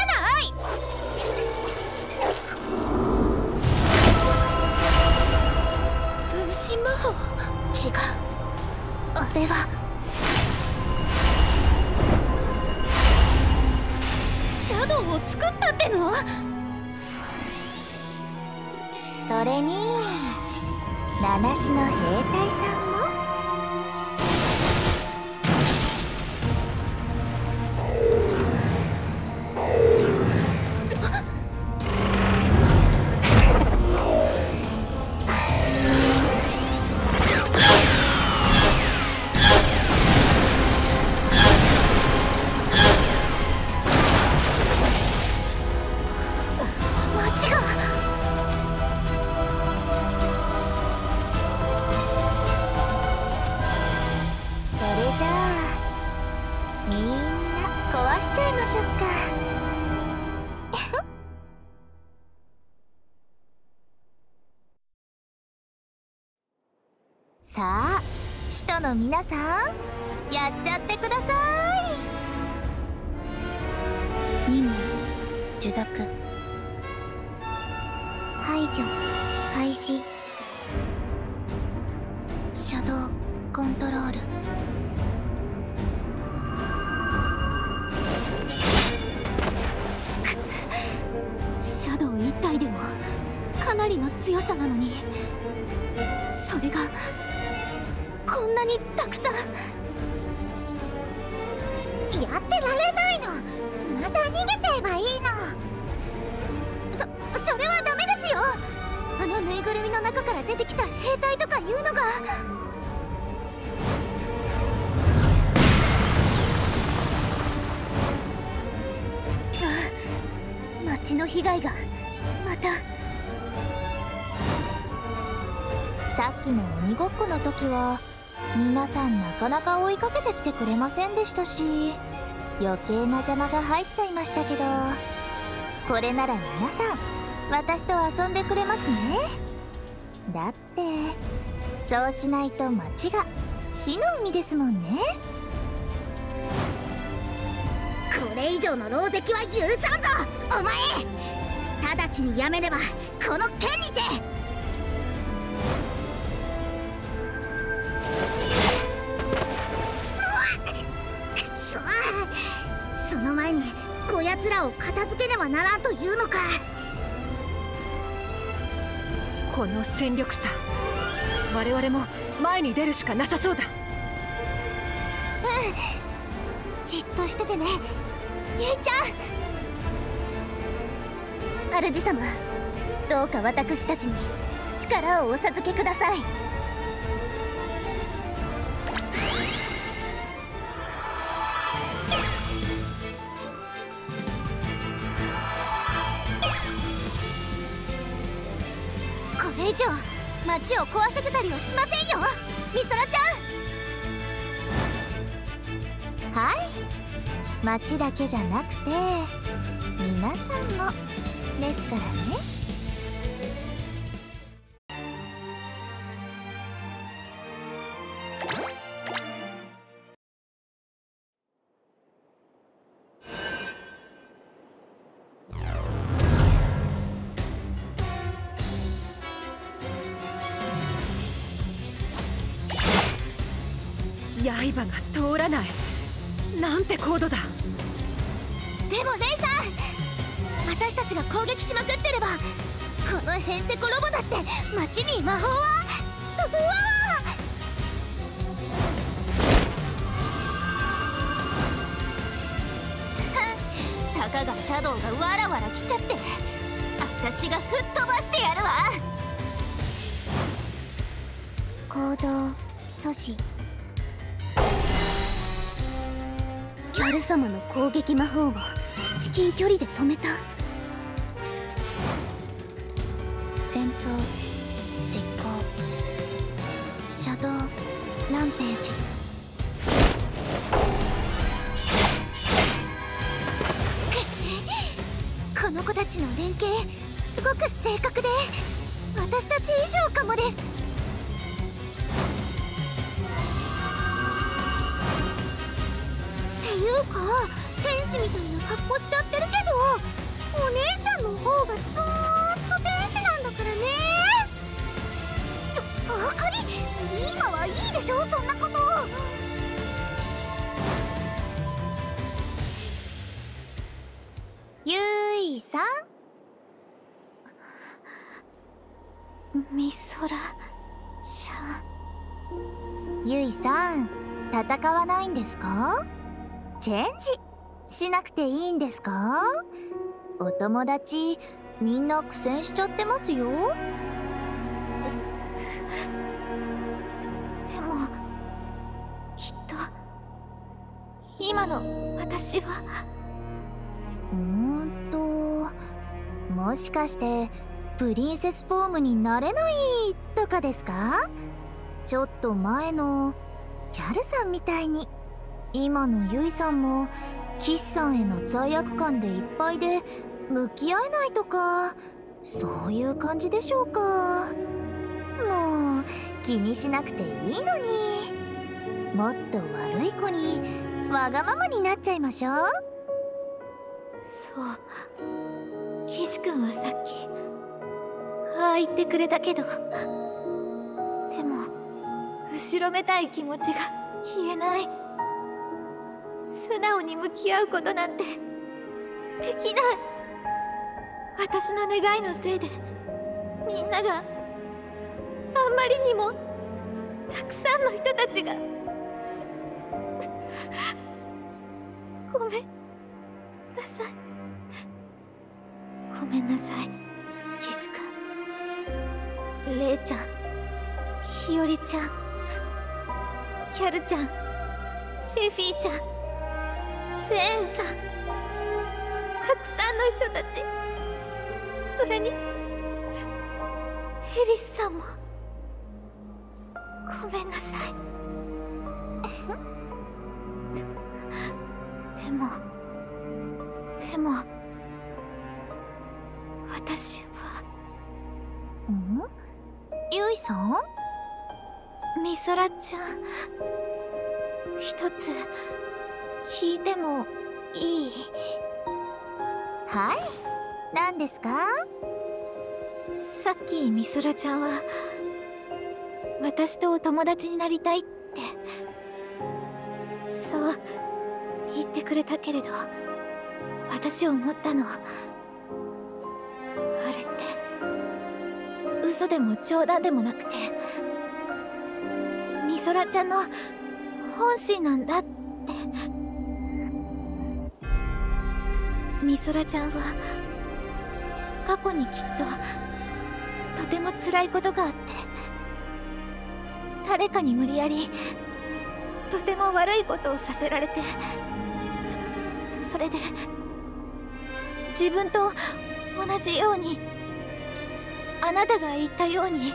分身魔法。 違う、あれはシャドウを作ったっての？ それに七種の兵隊さんも。さあ、使徒の皆さん、やっちゃってください。 任務受諾。 排除開始。 シャドウコントロール。 シャドウ一体でもかなりの強さなのに、それがこんなにたくさん。 やってられないの。また逃げちゃえばいいの。 そ、それはダメですよ。あのぬいぐるみの中から出てきた兵隊とかいうのが。 街の被害がまた。 さっきの鬼ごっこの時は皆さんなかなか追いかけてきてくれませんでしたし、余計な邪魔が入っちゃいましたけど、これなら皆さん私と遊んでくれますね。だってそうしないと街が火の海ですもんね。 これ以上の狼藉は許さんぞお前。直ちにやめればこの剣にて。うわっの前にこやつらを片付けねばならんというのか。 この戦力差、我々も前に出るしかなさそうだ。 うん、じっとしててね、ゆいちゃん。主様、どうか私たちに力をお授けください。これ以上町を壊させたりはしませんよ、みそらちゃん。はい、町だけじゃなくて皆さんもですからね。 刃が通らない。なんて高度だ。 でもレイさん、私たちが攻撃しまくってればこのヘンテコロボだって街に魔法はうわーたかがシャドウがわらわら来ちゃって、私が吹っ飛ばしてやるわ。行動阻止。ギャル様の攻撃魔法を至近距離で止めた。戦闘実行、シャドウランページ。この子たちの連携すごく正確で私たち以上かもです。っていうか天使みたいな格好しちゃってるけど、お姉ちゃんの方がずーっと天使なんだからね。ちょ、あかり、今はいいでしょ、そんなこと。ゆいさん、みそらちゃん。ゆいさん、戦わないんですか？チェンジしなくていいんですか？お友達みんな苦戦しちゃってますよ。でもきっと今の私はうーんともしかしてプリンセスフォームになれないとかですか？ちょっと前のキャルさんみたいに。今のゆいさんも騎士さんへの罪悪感でいっぱいで向き合えないとか、そういう感じでしょうか。もう気にしなくていいのに。もっと悪い子にわがままになっちゃいましょう。そう、騎士くんはさっきああ言ってくれたけど、でも後ろめたい気持ちが消えない。素直に向き合うことなんてできない。私の願いのせいでみんなが、あんまりにもたくさんの人たちがごめんなさい。ごめんなさい、騎士君。レイちゃん、日和ちゃん、キャルちゃん、シェフィーちゃん、セーンさん、たくさんの人たち、それにエリスさんもごめんなさい。でもでも私は。ん？ゆいさん？みそらちゃん、一つ聞いてもいい？はい、何ですか？さっきみそらちゃんは私とお友達になりたいってそう言ってくれたけれど、 私思ったの。あれって嘘でも冗談でもなくて、みそらちゃんの本心なんだって。みそらちゃんは過去にきっととても辛いことがあって、誰かに無理やりとても悪いことをさせられて、そそれで自分と同じように、あなたが言ったように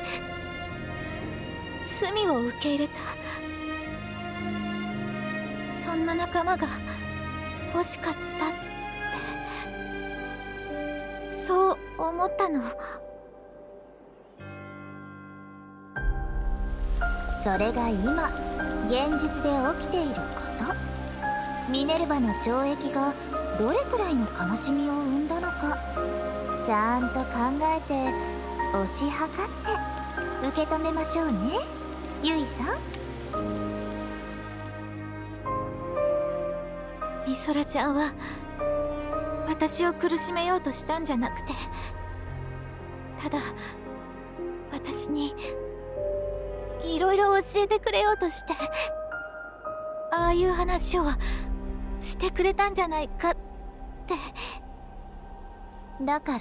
罪を受け入れた。そんな仲間が欲しかったって、そう思ったの。 それが今現実で起きていること。ミネルヴァの懲役がどれくらいの悲しみを生んだのか、ちゃんと考えて推し量って受け止めましょうね、ゆいさん。 みそらちゃんは私を苦しめようとしたんじゃなくて、ただ私にいろいろ教えてくれようとして、ああいう話をしてくれたんじゃないかって。 だからだ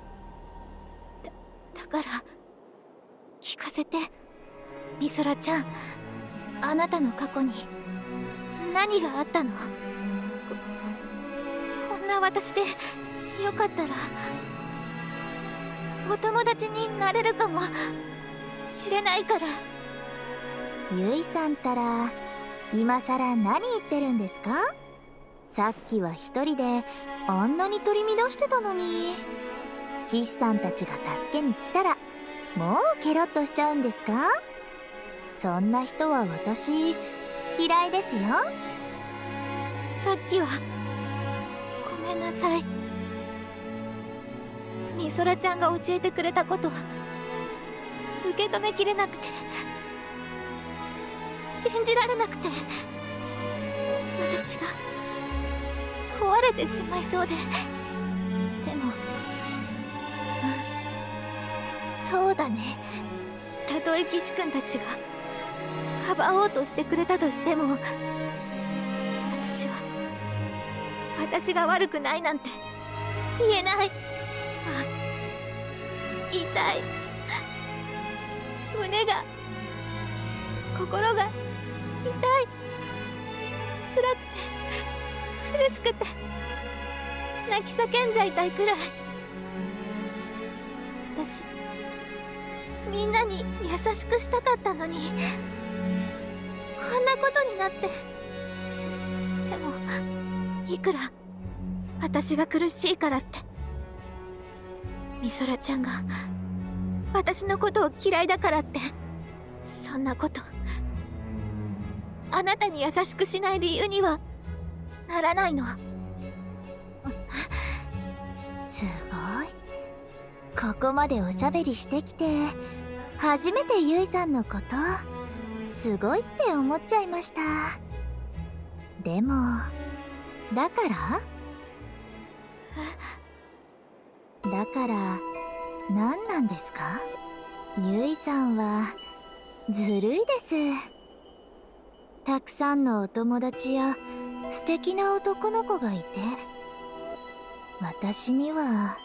だから聞かせて、みそらちゃん。あなたの過去に何があったの？こ、こんな私でよかったらお友達になれるかもしれないから。 ゆいさんたら今さら何言ってるんですか？さっきは一人であんなに取り乱してたのに。騎士さんたちが助けに来たらもうケロッとしちゃうんですか？そんな人は私嫌いですよ。 さっきはごめんなさい。みそらちゃんが教えてくれたこと受け止めきれなくて、信じられなくて、私が壊れてしまいそうで。でも、うん、そうだね。たとえ騎士君たちがかばおうとしてくれたとしても、私は私が悪くないなんて言えない。あ、痛い。胸が、心が痛い。辛くて苦しくて泣き叫んじゃいたいくらい。私みんなに優しくしたかったのに、こんなことになって。でもいくら私が苦しいからってみそらちゃんが私のことを嫌いだからって、そんなことあなたに優しくしない理由にはならないの。 すごい。ここまでおしゃべりしてきて初めてゆいさんのことすごいって思っちゃいました。でもだからだから何なんですか？ゆいさんはずるいです。たくさんのお友達や素敵な男の子がいて、私には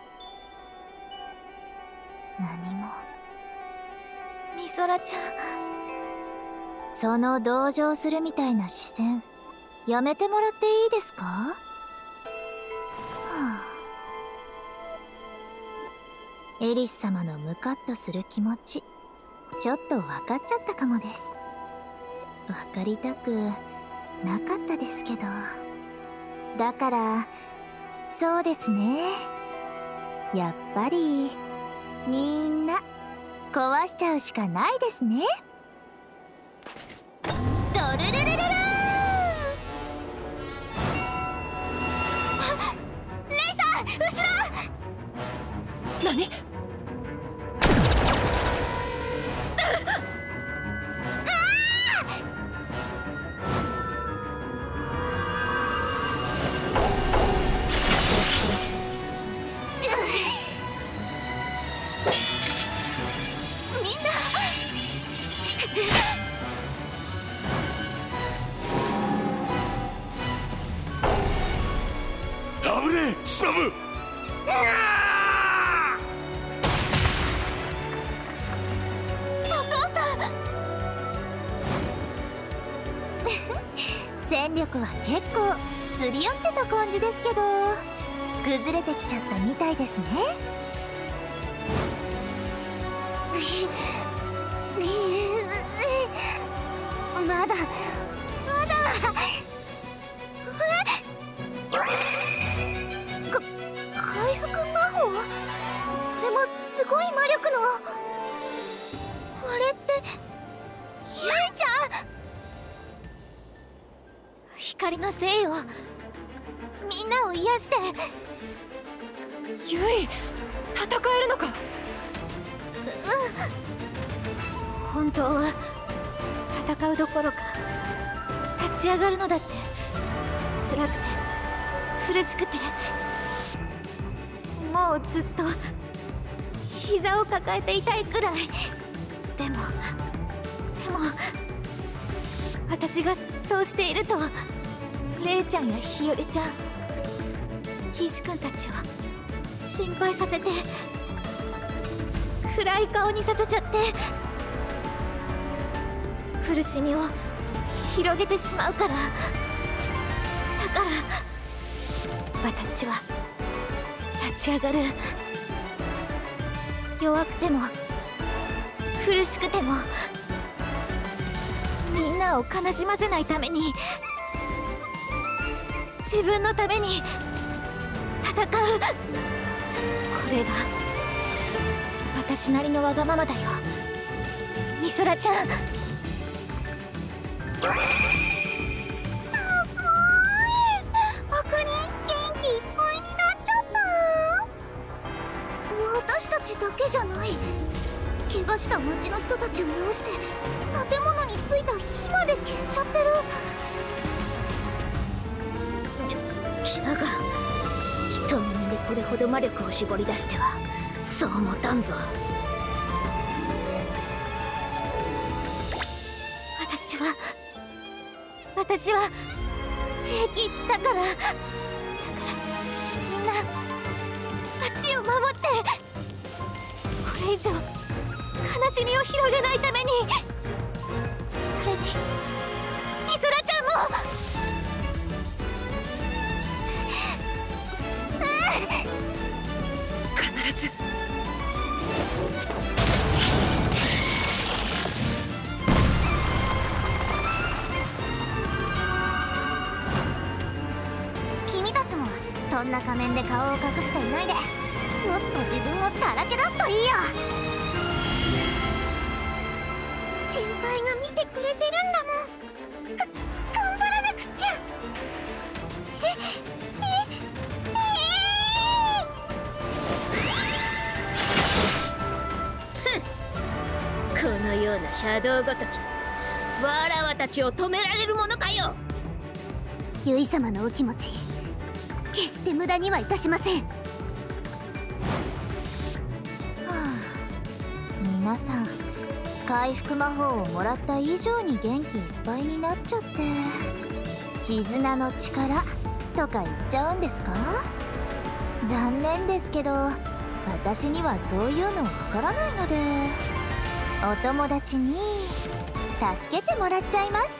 何も。 みそらちゃん、 その同情するみたいな視線やめてもらっていいですか？はあ、エリス様のムカッとする気持ちちょっと分かっちゃったかもです。分かりたくなかったですけど。だからそうですね、やっぱりみんな壊しちゃうしかないですね。ドルルルルルー。レイさん後ろ。 何？ 危ねえ忍。 お父さん戦力は結構釣り合ってた感じですけど、崩れてきちゃったみたいですね。まだまだか回復魔法、それもすごい魔力の。これってゆいちゃん。光のせいよ、みんなを癒して。 ゆい、戦えるのか？ うん、本当は戦うどころか立ち上がるのだって辛くて苦しくて、もうずっと膝を抱えていたいくらい。でもでも私がそうしていると、レイちゃんや日和ちゃん、岸君たちを心配させて、暗い顔にさせちゃって、苦しみを広げてしまうから。だから私は立ち上がる。弱くても苦しくてもみんなを悲しませないために、自分のために戦う。これが私なりのわがままだよ、みそらちゃん。すごーい、あかり元気いっぱいになっちゃった。私たちだけじゃない。怪我した町の人たちを直して、建物についた火まで消しちゃってる。 だが人の身でこれほど魔力を絞り出してはそうもたんぞ。 私は私は平気だから。だからみんな町を守って、これ以上悲しみを広げないために。それにみそらちゃんも。 必ず。 君たちもそんな仮面で顔を隠していないで、もっと自分をさらけ出すといいよ。 先輩が見てくれてるんだもん。が頑張らなくっちゃ。ええこのようなシャドウごときわらわたちを止められるものかよ。 ゆい様のお気持ち、決して無駄にはいたしません。はあ、皆さん回復魔法をもらった以上に元気いっぱいになっちゃって、絆の力とか言っちゃうんですか？残念ですけど私にはそういうのわからないので、お友達に助けてもらっちゃいます。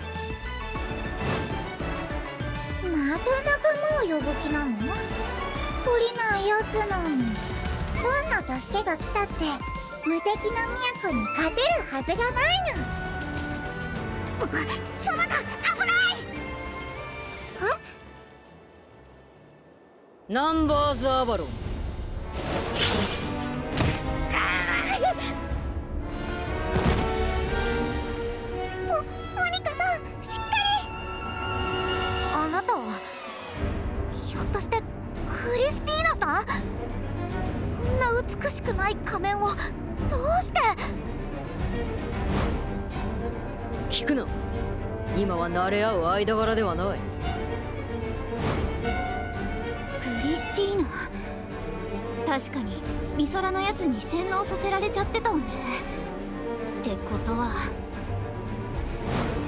また仲間を呼ぶ気なの？懲りないやつなのに。どんな助けが来たって無敵の都に勝てるはずがないの。そなた危ない。 え？ナンバーズアバロン。 モニカさん、しっかり。あなたはひょっとしてクリスティーナさん？そんな美しくない仮面をどうして？ 聞くな、今は慣れ合う間柄ではない。 クリスティーナ、確かに美空のやつに洗脳させられちゃってたわね。ってことは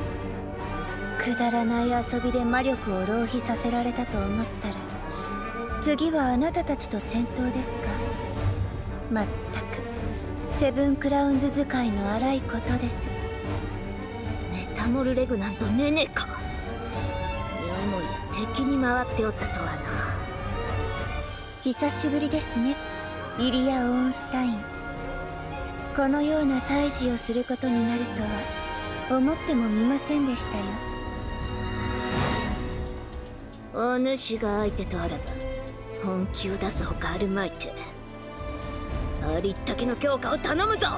くだらない遊びで魔力を浪費させられたと思ったら次はあなたたちと戦闘ですか。まったくセブンクラウンズ使いの荒いことです。 メタモルレグナンとネネか。よもや敵に回っておったとはな。 久しぶりですね、イリア・オーンスタイン。このような退治をすることになるとは思ってもみませんでしたよ。 お主が相手とあらば本気を出すほかあるまいて。ありったけの強化を頼むぞ。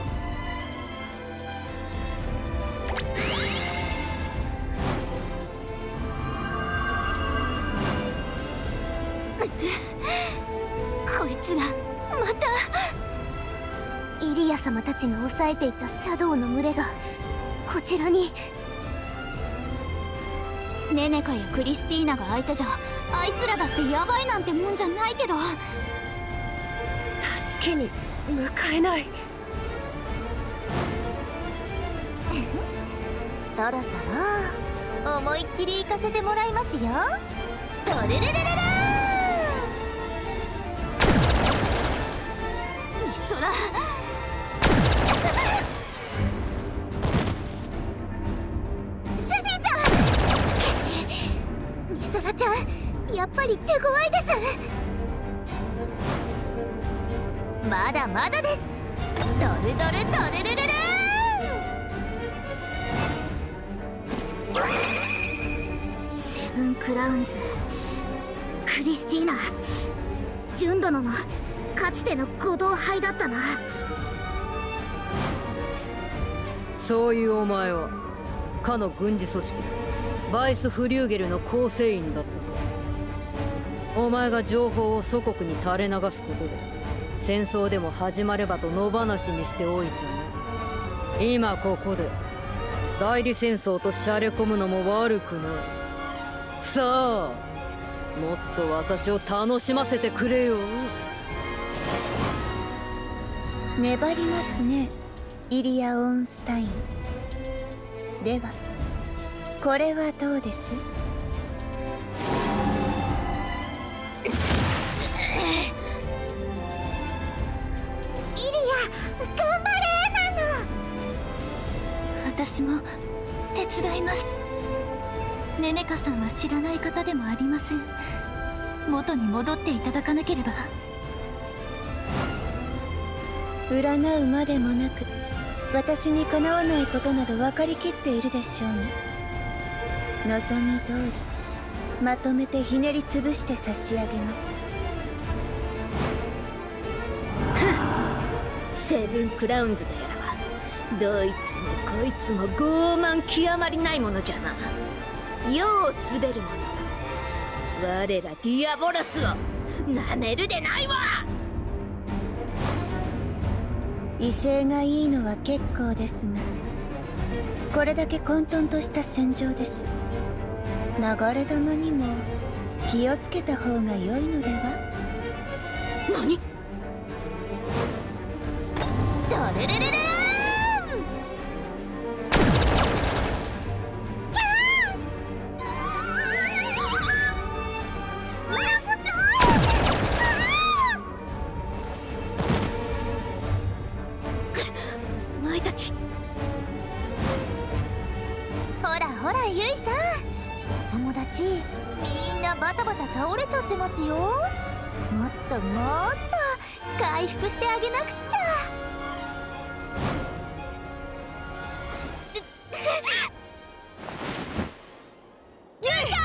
こいつがまた。イリア様たちが抑えていたシャドウの群れがこちらに。ネネカやクリスティーナが相手じゃあいつらだってヤバいなんてもんじゃないけど、 助けに向かえない。 そろそろ思いっきり行かせてもらいますよ。トルルルルルー。ミソラシャフィーちゃん、ミソラちゃんやっぱり手強いです。まだまだです。ドルドルドルルルルー。セブンクラウンズ、クリスティーナ、ジュン殿のかつてのご同輩だったな。 そういうお前はかの軍事組織バイス・フリューゲルの構成員だったか。お前が情報を祖国に垂れ流すことで戦争でも始まればと野放しにしておいてな。今ここで代理戦争としゃれ込むのも悪くない。さあもっと私を楽しませてくれよ。 粘りますね、イリア・オーンスタイン。ではこれはどうです？ 私も手伝います。ネネカさんは知らない方でもありません。元に戻っていただかなければ。 占うまでもなく私にかなわないことなど分かりきっているでしょうね。望み通りまとめてひねり潰して差し上げます。 セブンクラウンズとやらはどいつもこいつも傲慢極まりないものじゃな。世を滑る者、我らディアボロスをなめるでないわ。 威勢がいいのは結構ですが、これだけ混沌とした戦場です。流れ弾にも気をつけた方が良いのでは？ 何？ ドルルルルーン。 お前たち。 ほらほらユイさん、お友達みんなバタバタ倒れちゃってますよ。もっともっと回復してあげなくちゃ。 ユイちゃん。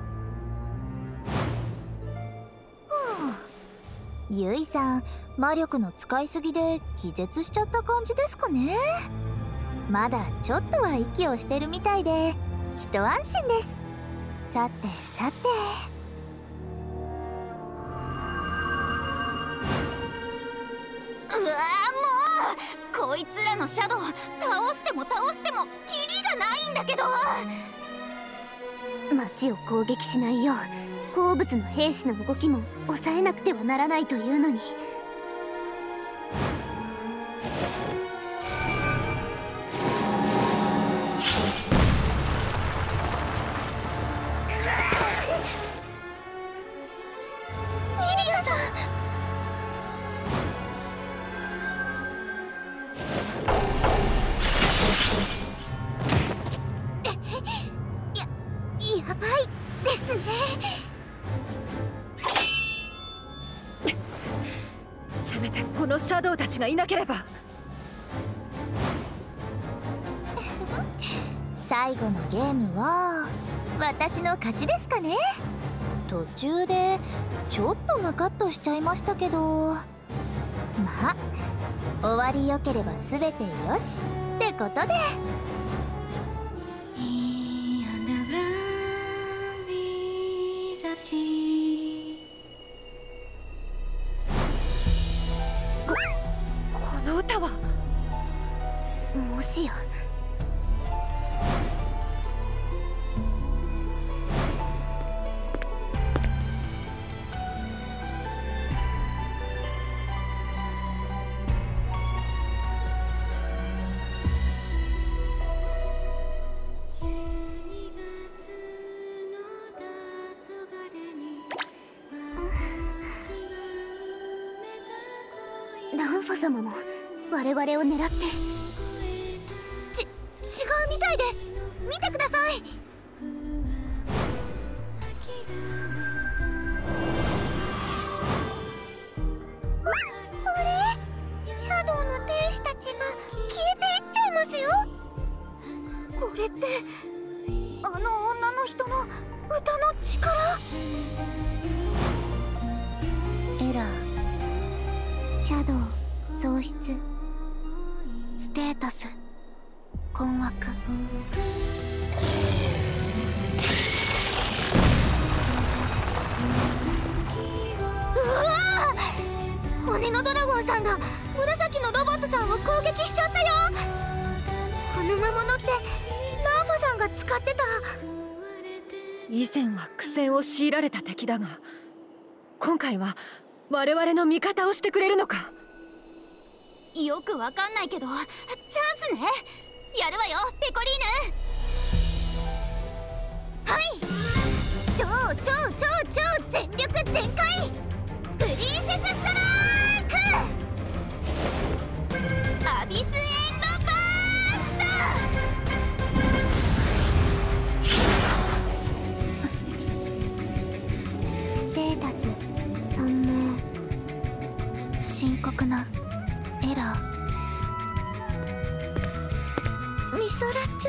ユイさん、魔力の使いすぎで気絶しちゃった感じですかね。まだちょっとは息をしてるみたいで一安心です。さてさて、 うわーもうこいつらのシャドウ倒しても倒してもキリがないんだけど。 町を攻撃しないよう好物の兵士の動きも抑えなくてはならないというのに。 ユめてこのシャドウたちがいなければ。 最後のゲームは私の勝ちですかね。途中でちょっとムカッとしちゃいましたけど、まあ終わりよければ全てよしってことで。 ここの歌はもしやランファ様も我々を狙って。ち、違うみたいです。見てください。あ、あれ？シャドウの天使たちが消えていっちゃいますよ。これってあの女の人の歌の力。エラー、シャドウ喪失、ステータス困惑。うわー！骨のドラゴンさんが紫のロボットさんを攻撃しちゃったよ。この魔物ってランファさんが使ってた。 以前は苦戦を強いられた敵だが、今回は我々の味方をしてくれるのか。 よくわかんないけどチャンスね。やるわよペコリーヌ。はい、超超超超全力全開プリンセスストライクアビスエンドバースト。ステータス三毛、深刻なエラー。ミソラち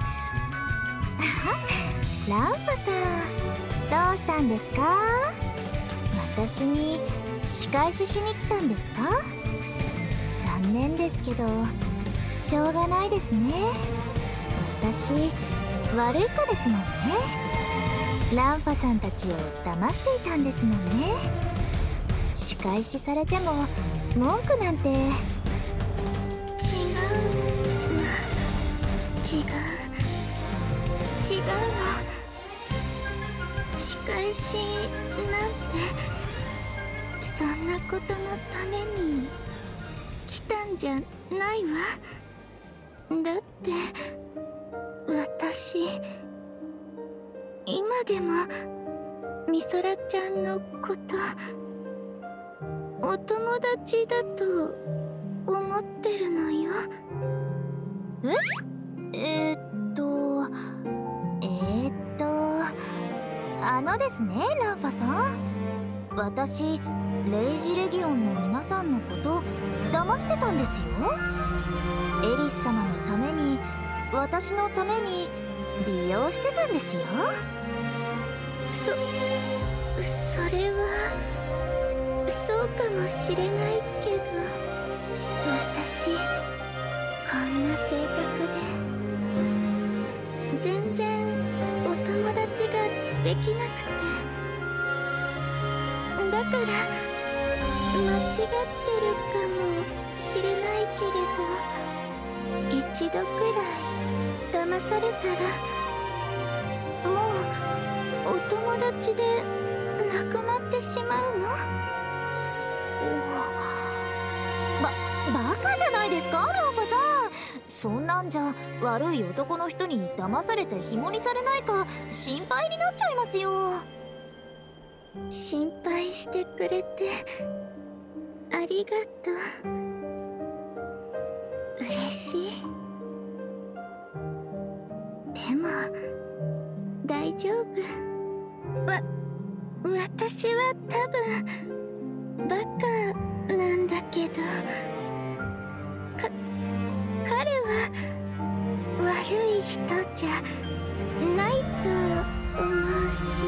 ゃんランファさん、どうしたんですか？私に仕返ししに来たんですか？残念ですけどしょうがないですね。私悪い子ですもんね。ランファさんたちを騙していたんですもんね。仕返しされても文句なんて。違う違う違うの。仕返しなんてそんなことのために来たんじゃないわ。だって私今でもみそらちゃんのことお友達だと思ってるのよ。ええー、っとえー、っとあのですね、ランファさん、私レイジレギオンの皆さんのこと騙してたんですよ。エリス様のために私のために利用してたんですよ。そそれはそうかもしれないけど、私こんな性格で全然お友達ができなくて、だから間違ってるかもしれないけれど、一度くらい騙されたらもうお友達でなくなってしまうの？ば、バカじゃないですか、ランファさん。そんなんじゃ悪い男の人に騙されて紐にされないか心配になっちゃいますよ。心配してくれてありがとう。嬉しい。でも大丈夫。わ、私は多分バカなんだけど、か彼は悪い人じゃないと思うし。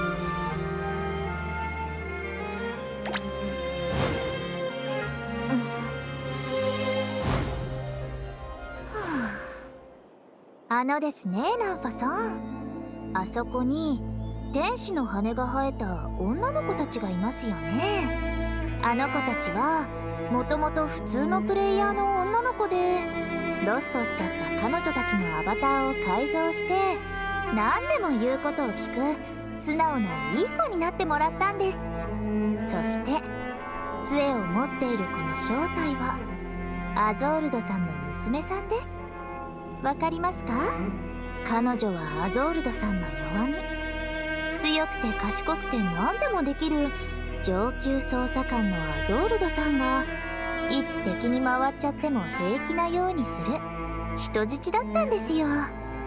あのですね、ランファさん、あそこに天使の羽が生えた女の子たちがいますよね。あの子たちはもともと普通のプレイヤーの女の子で、ロストしちゃった彼女たちのアバターを改造して何でも言うことを聞く素直ないい子になってもらったんです。そして杖を持っている子の正体はアゾールドさんの娘さんです。わかりますか？彼女はアゾールドさんの弱み、強くて賢くて何でもできる上級捜査官のアゾールドさんがいつ敵に回っちゃっても平気なようにする人質だったんですよ。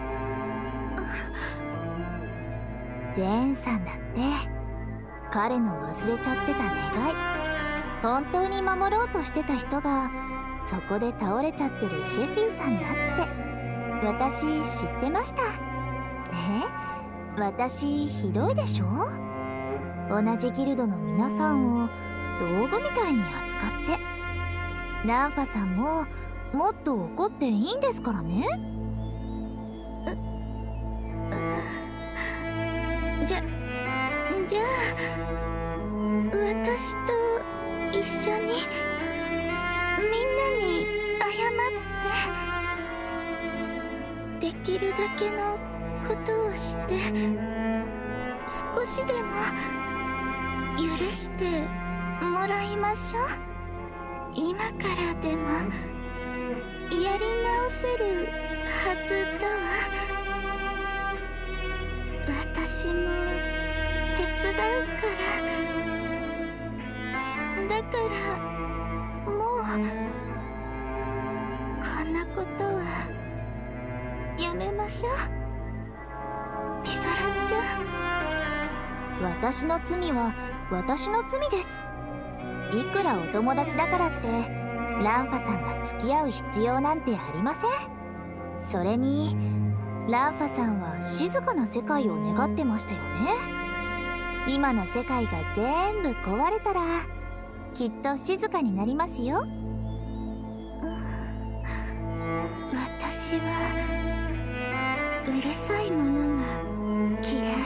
ゼーンさんだって彼の忘れちゃってた願い、本当に守ろうとしてた人がそこで倒れちゃってるシェフィーさんだって私知ってました。え？私ひどいでしょ？同じギルドの皆さんを道具みたいに扱って。ランファさんももっと怒っていいんですからね。 じゃじゃあ私と一緒にみんなに謝ってできるだけのことをして少しでも許してもらいましょう。今からでもやり直せるはずだわ。私も手伝うから。だからもうこんなことはやめましょう。ミソラちゃん、 私の罪は私の罪です。いくらお友達だからってランファさんが付き合う必要なんてありません。それにランファさんは静かな世界を願ってましたよね。今の世界が全部壊れたらきっと静かになりますよ。 私はうるさいものが嫌い。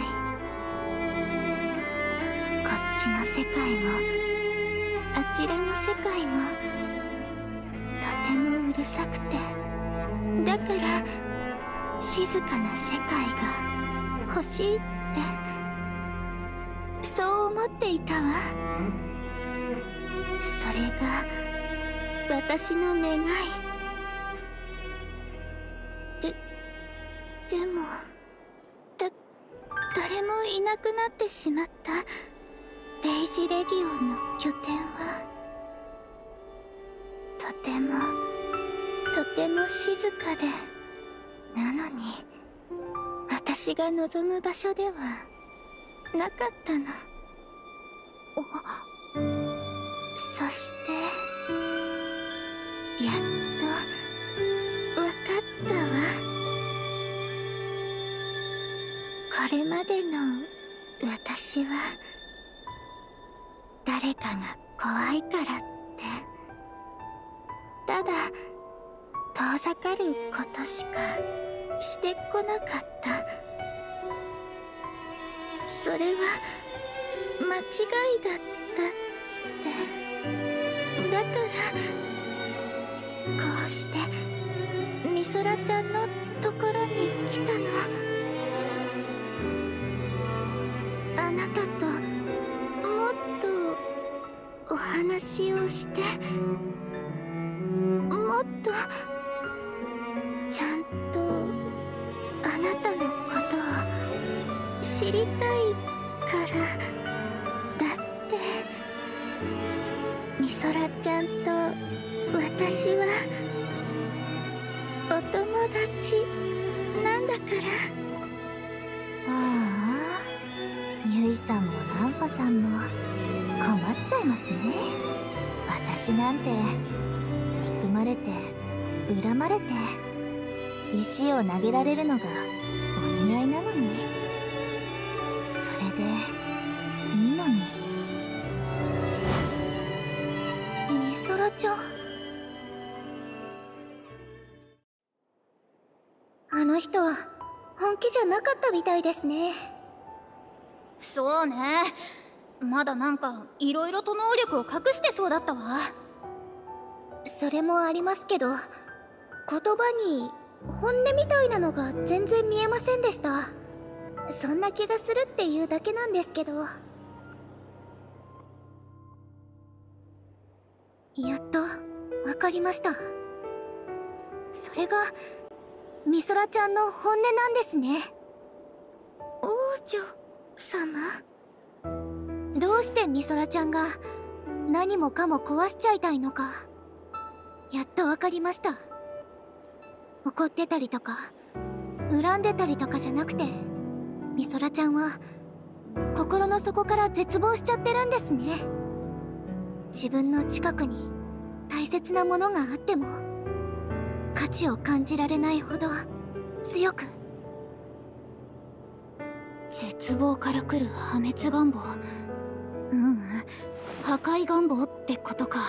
こっちの世界もあちらの世界もとてもうるさくて、だから静かな世界が欲しいってそう思っていたわ。それが私の願いで、でもだ誰もいなくなってしまったレイジレギオンの拠点はとてもとても静かで、なのに私が望む場所ではなかったの。そしてやっとわかったわ。これまでの私は誰かが怖いからってただ遠ざかることしかしてこなかった。それは間違いだったって。だからこうしてミソラちゃんのところに来たの。あなたともっとお話をして、もっとちゃんとあなたのことを知りたいからだって。ミソラちゃんと私はお友達なんだから。 ああ、ユイさんもランファさんも困っちゃいますね。 私なんて憎まれて恨まれて石を投げられるのがお似合いなのに、それでいいのに。 みそらちゃん、あの人は本気じゃなかったみたいですね。 そうね、まだなんかいろいろと能力を隠してそうだったわ。 それもありますけど、言葉に本音みたいなのが全然見えませんでした。そんな気がするっていうだけなんですけど。やっと分かりました。それがみそらちゃんの本音なんですね。王女様、どうしてみそらちゃんが何もかも壊しちゃいたいのか、やっと分かりました。怒ってたりとか恨んでたりとかじゃなくて、みそらちゃんは心の底から絶望しちゃってるんですね。自分の近くに大切なものがあっても価値を感じられないほど強く。 絶望から来る破滅願望、ううん破壊願望ってことか。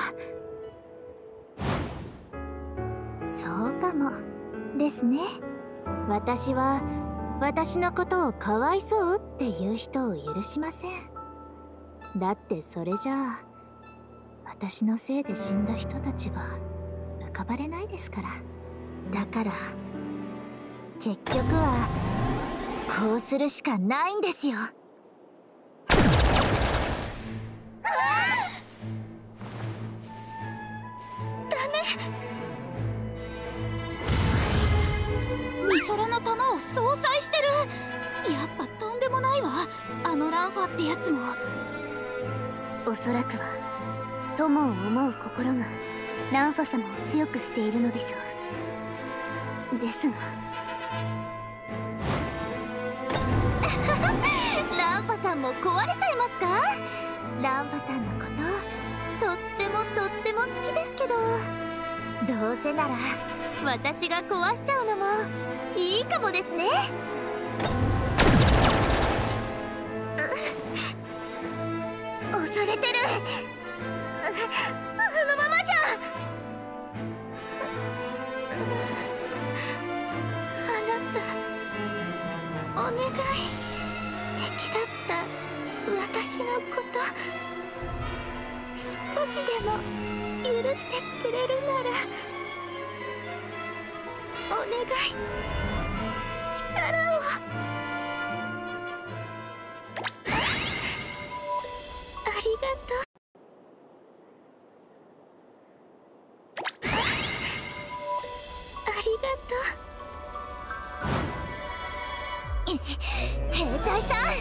そうかもですね。私は私のことをかわいそうっていう人を許しません。だってそれじゃあ私のせいで死んだ人たちが浮かばれないですから。だから結局はこうするしかないんですよ。 みそらの玉を相殺してる。やっぱとんでもないわ、あのランファってやつも。 おそらくは友を思う心がランファ様を強くしているのでしょう。ですがランファさんも壊れちゃいますか？ランファさんのこととってもとっても好きですけど、どうせなら私が壊しちゃうのもいいかもですね。押されてる。あのままじゃ。あなた、お願い。敵だった私のこと少しでも許してくれるならお願い、力を。ありがとう。ありがとう。兵隊さん、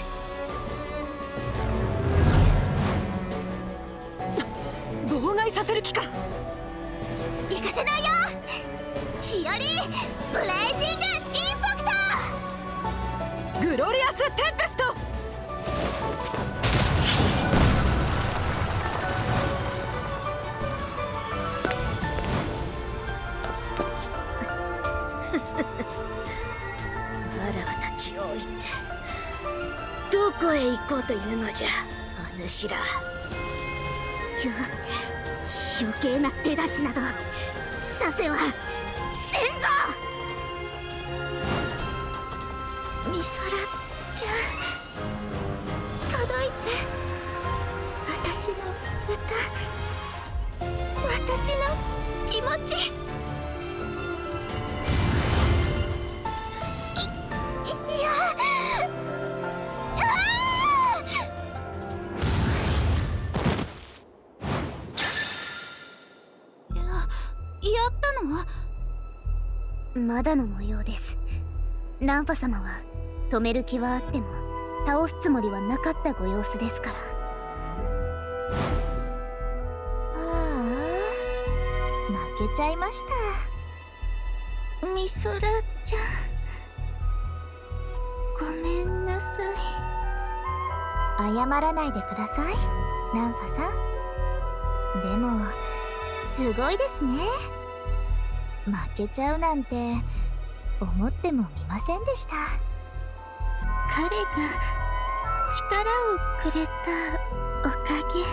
妨害させる気か。 行かせないよ。日和ブレイジングインパクト。 グロリアステンペスト。 わらわたちを置いてどこへ行こうというのじゃ、お主ら。 ゆ余計な手立ちなどさせはせんぞ。 みそらちゃん、届いて。私の歌、私の気持ち。いいや、 やったの？ まだの模様です。ランファ様は止める気はあっても倒すつもりはなかったご様子ですから。ああ、負けちゃいました。 みそらちゃん、ごめんなさい。 謝らないでください、ランファさん。 でもすごいですね。負けちゃうなんて思ってもみませんでした。 彼が力をくれたおかげ。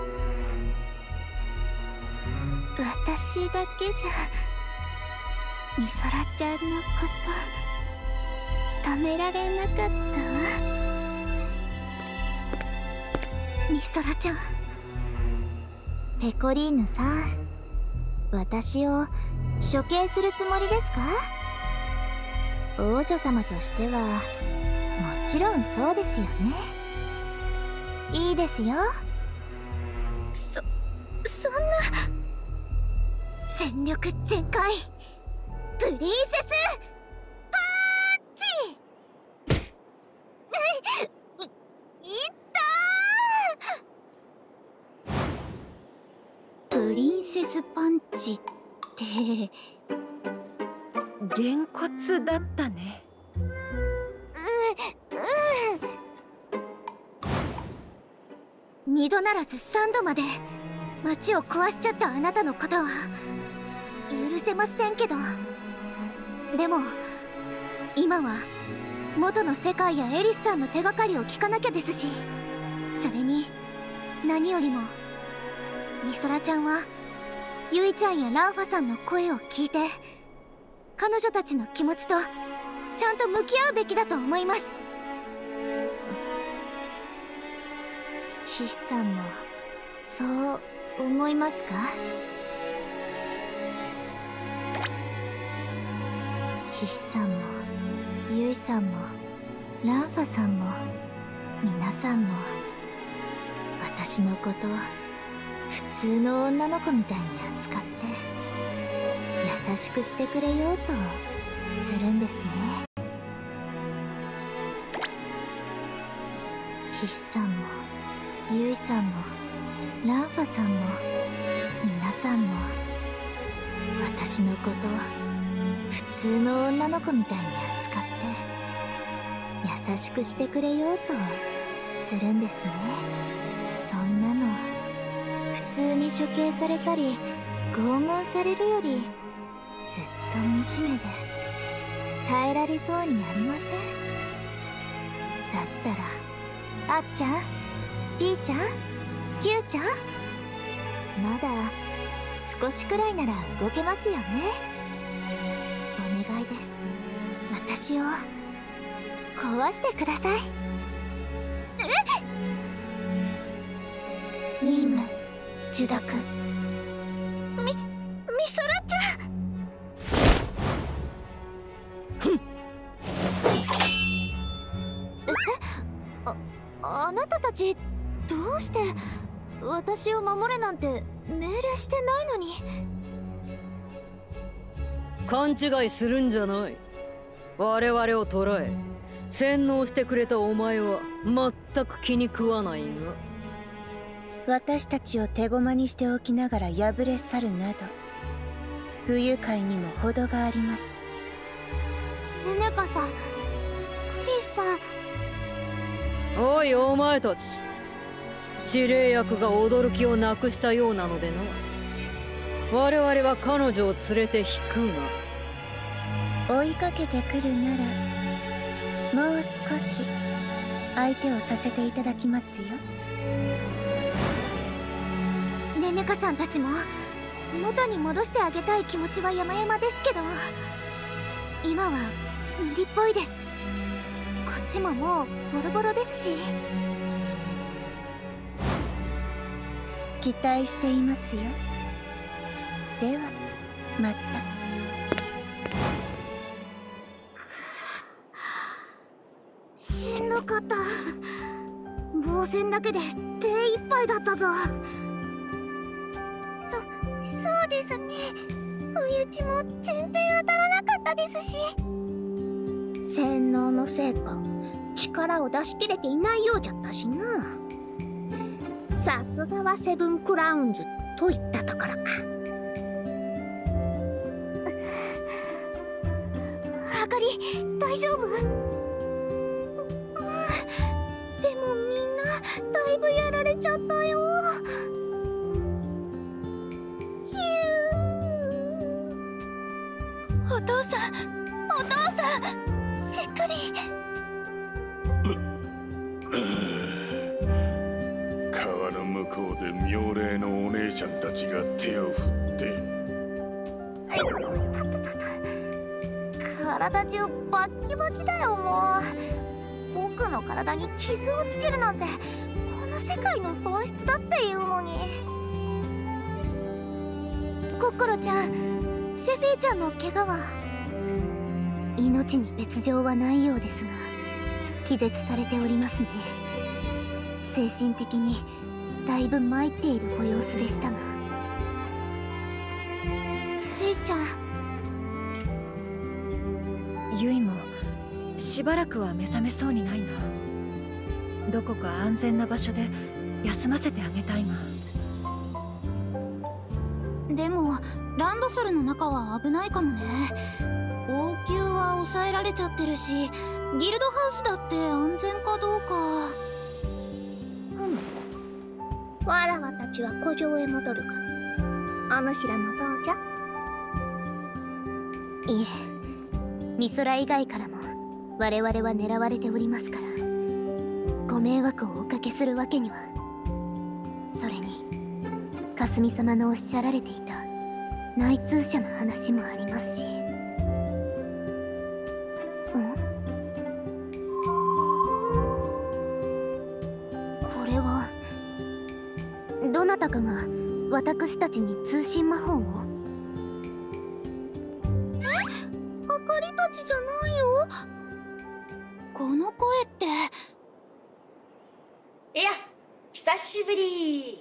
私だけじゃみそらちゃんのこと止められなかったわ。 みそらちゃん、ペコリーヌさん、私を処刑するつもりですか？王女様としてはもちろんそうですよね。いいですよ。 そそんな。 全力全開プリンセスパンチ！い、いったー！プリンセスパンチってげんこつだったね。 う、うん。二度ならず三度まで街を壊しちゃったあなたのことは許せませんけど、でも今は元の世界やエリスさんの手がかりを聞かなきゃですし、それに何よりもみそらちゃんはゆいちゃんやランファさんの声を聞いて彼女たちの気持ちとちゃんと向き合うべきだと思います。騎士さんもそう思いますか？騎士さんもゆいさんもランファさんも皆さんも私のこと普通の女の子みたいに扱って優しくしてくれようとするんですね。騎士さんもゆいさんもランファさんも皆さんも私のこと普通の女の子みたいに扱って優しくしてくれようとするんですね。そんなの普通に処刑されたり拷問されるよりずっと惨めで耐えられそうにありません。だったらあっちゃん、ピーちゃん、キューちゃん、まだ少しくらいなら動けますよね。お願いです。私を壊してください。え？ニーム受諾。 み、みそらちゃん。 ふん。え？あ、あなたたちどうして私を守れなんて命令してないのに。 勘違いするんじゃない。我々を捕らえ洗脳してくれたお前は全く気に食わないが、 私たちを手駒にしておきながら敗れ去るなど不愉快にも程があります。 ネネカさん、クリスさん。 おいお前たち、司令役が驚きをなくしたようなのでな。我々は彼女を連れて引くが、追いかけてくるならもう少し相手をさせていただきますよ。 ネネカさんたちも元に戻してあげたい気持ちは山々ですけど、今は無理っぽいです。こっちももうボロボロですし。 期待していますよ。ではまた。 しんどかった。防戦だけで手一杯だったぞ。 そ、そうですね。不意打ちも全然当たらなかったですし。 洗脳のせいか力を出し切れていないようじゃったしな。さすがはセブンクラウンズといったところか。 あかり、大丈夫？でもみんなだいぶやられちゃったよ。 お父さん、お父さん、しっかり。 川の向こうで妙齢のお姉ちゃんたちが手を振って。 体中バッキバキだよ。もう僕の体に傷をつけるなんてこの世界の損失だっていうのに。 コッコロちゃん、シェフィーちゃんの怪我は？ 命に別状はないようですが気絶されておりますね。精神的にだいぶ参っているご様子でしたが。 フイちゃん、 ユイもしばらくは目覚めそうにないな。どこか安全な場所で休ませてあげたいが。 でもランドソルの中は危ないかもね。王宮は抑えられちゃってるし、ギルドハウスだって安全かどうか。 ふむ、わらわたちは古城へ戻るから、お主らもどうじゃ。 いえ、美空以外からも我々は狙われておりますから、ご迷惑をおかけするわけには。それに霞様のおっしゃられていた内通者の話もありますし。ん？これはどなたかが私たちに通信魔法を？ あかりたちじゃないよ。 この声って。 いや、久しぶり。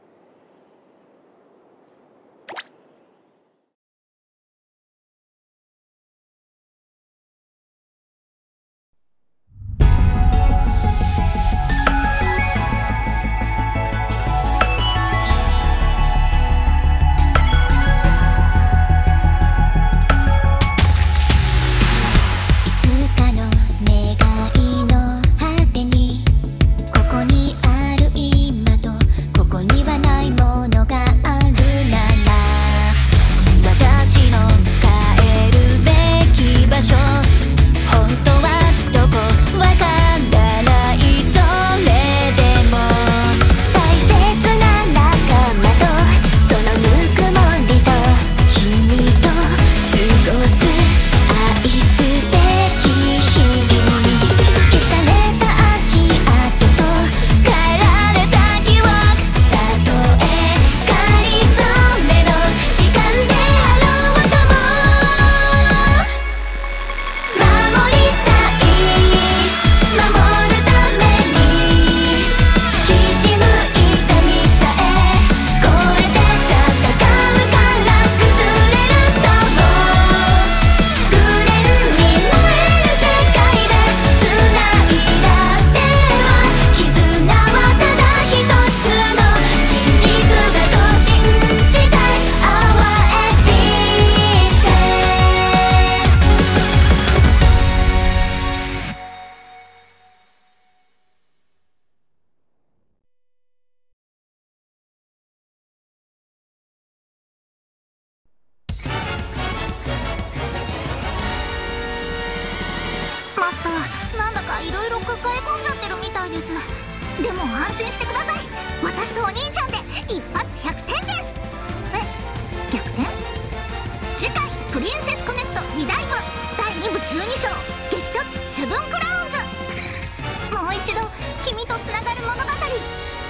いろいろ抱え込んじゃってるみたいです。でも安心してください、私とお兄ちゃんで一発ひゃくてんです。え、逆転？次回プリンセスコネットにだいぶだいにぶじゅうに章激突セブンクラウンズ。もう一度君とつながる物語、あったあったくーん。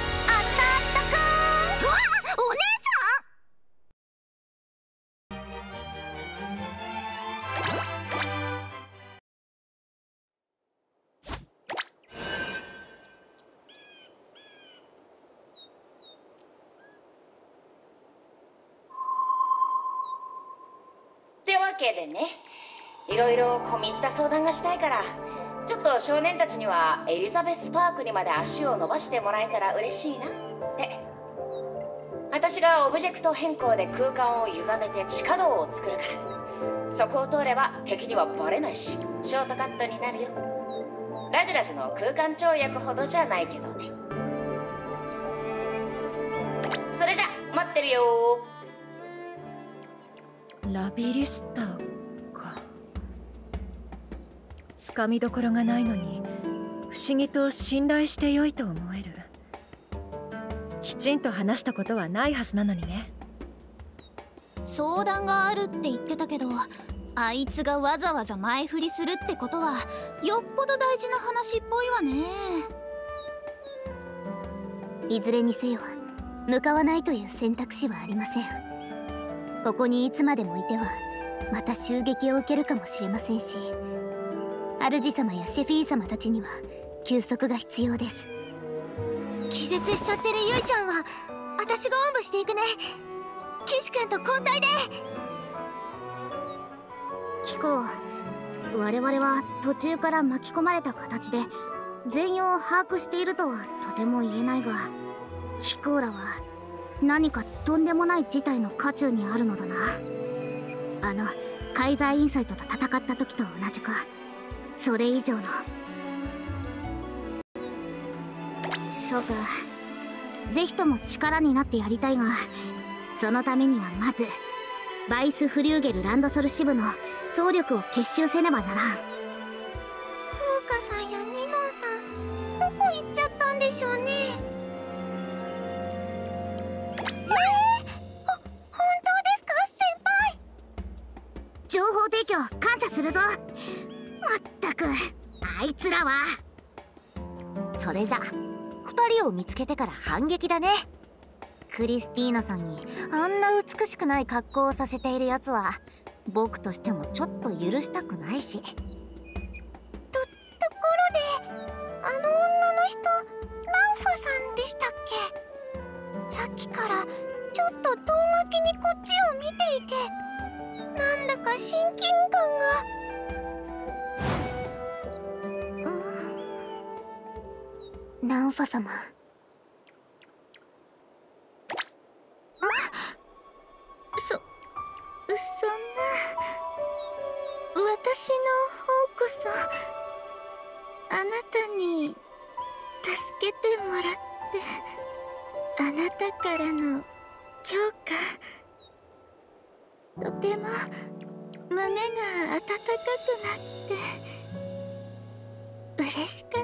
うわっ、お姉ちゃん。 ってわけでね、いろいろ込み入った相談がしたいから、ちょっと少年たちにはエリザベスパークにまで足を伸ばしてもらえたら嬉しいなって。私がオブジェクト変更で空間を歪めて地下道を作るから、そこを通れば敵にはバレないしショートカットになるよ。ラジラジの空間跳躍ほどじゃないけどね。それじゃ待ってるよ。 ラビリスタかみどころがないのに不思議と信頼してよいと思える。きちんと話したことはないはずなのにね。 相談があるって言ってたけど、あいつがわざわざ前振りするってことはよっぽど大事な話っぽいわね。 いずれにせよ向かわないという選択肢はありません。ここにいつまでもいてはまた襲撃を受けるかもしれませんし、主様やシェフィー様たちには休息が必要です。 気絶しちゃってるゆいちゃんは私がおんぶしていくね。岸君と交代で。 キコ、我々は途中から巻き込まれた形で全容を把握しているとはとても言えないが、キコーラは何かとんでもない事態の渦中にあるのだな。あのカイザーインサイトと戦った時と同じか、それ以上の。そうか、ぜひとも力になってやりたいが、そのためにはまずバイスフリューゲルランドソル支部の総力を結集せねばならん。 フーカさんやニノンさん、どこ行っちゃったんでしょうね。えー、ほ、本当ですか先輩。 情報提供感謝するぞ。まったくあいつらは。 それじゃふたりを見つけてから反撃だね。クリスティーナさんにあんな美しくない格好をさせているやつは僕としてもちょっと許したくないし。と、ところであの女の人ランファさんでしたっけ。さっきからちょっと遠巻きにこっちを見ていて、なんだか親近感が。 ランファ様。 そ、そんな。私の方こそあなたに助けてもらって、あなたからの評価、とても胸が温かくなって嬉しかった。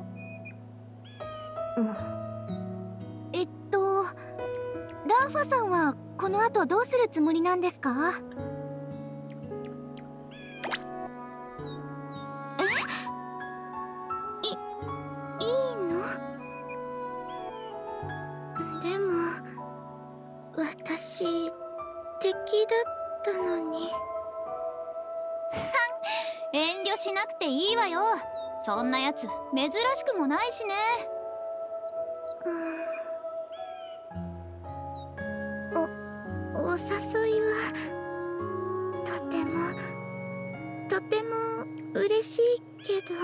えっとランファさんはこの後どうするつもりなんですか？ え？い、いいの？でも私敵だったのに。 遠慮しなくていいわよ。そんなやつ珍しくもないしね。 お誘いはとてもとても嬉しいけど、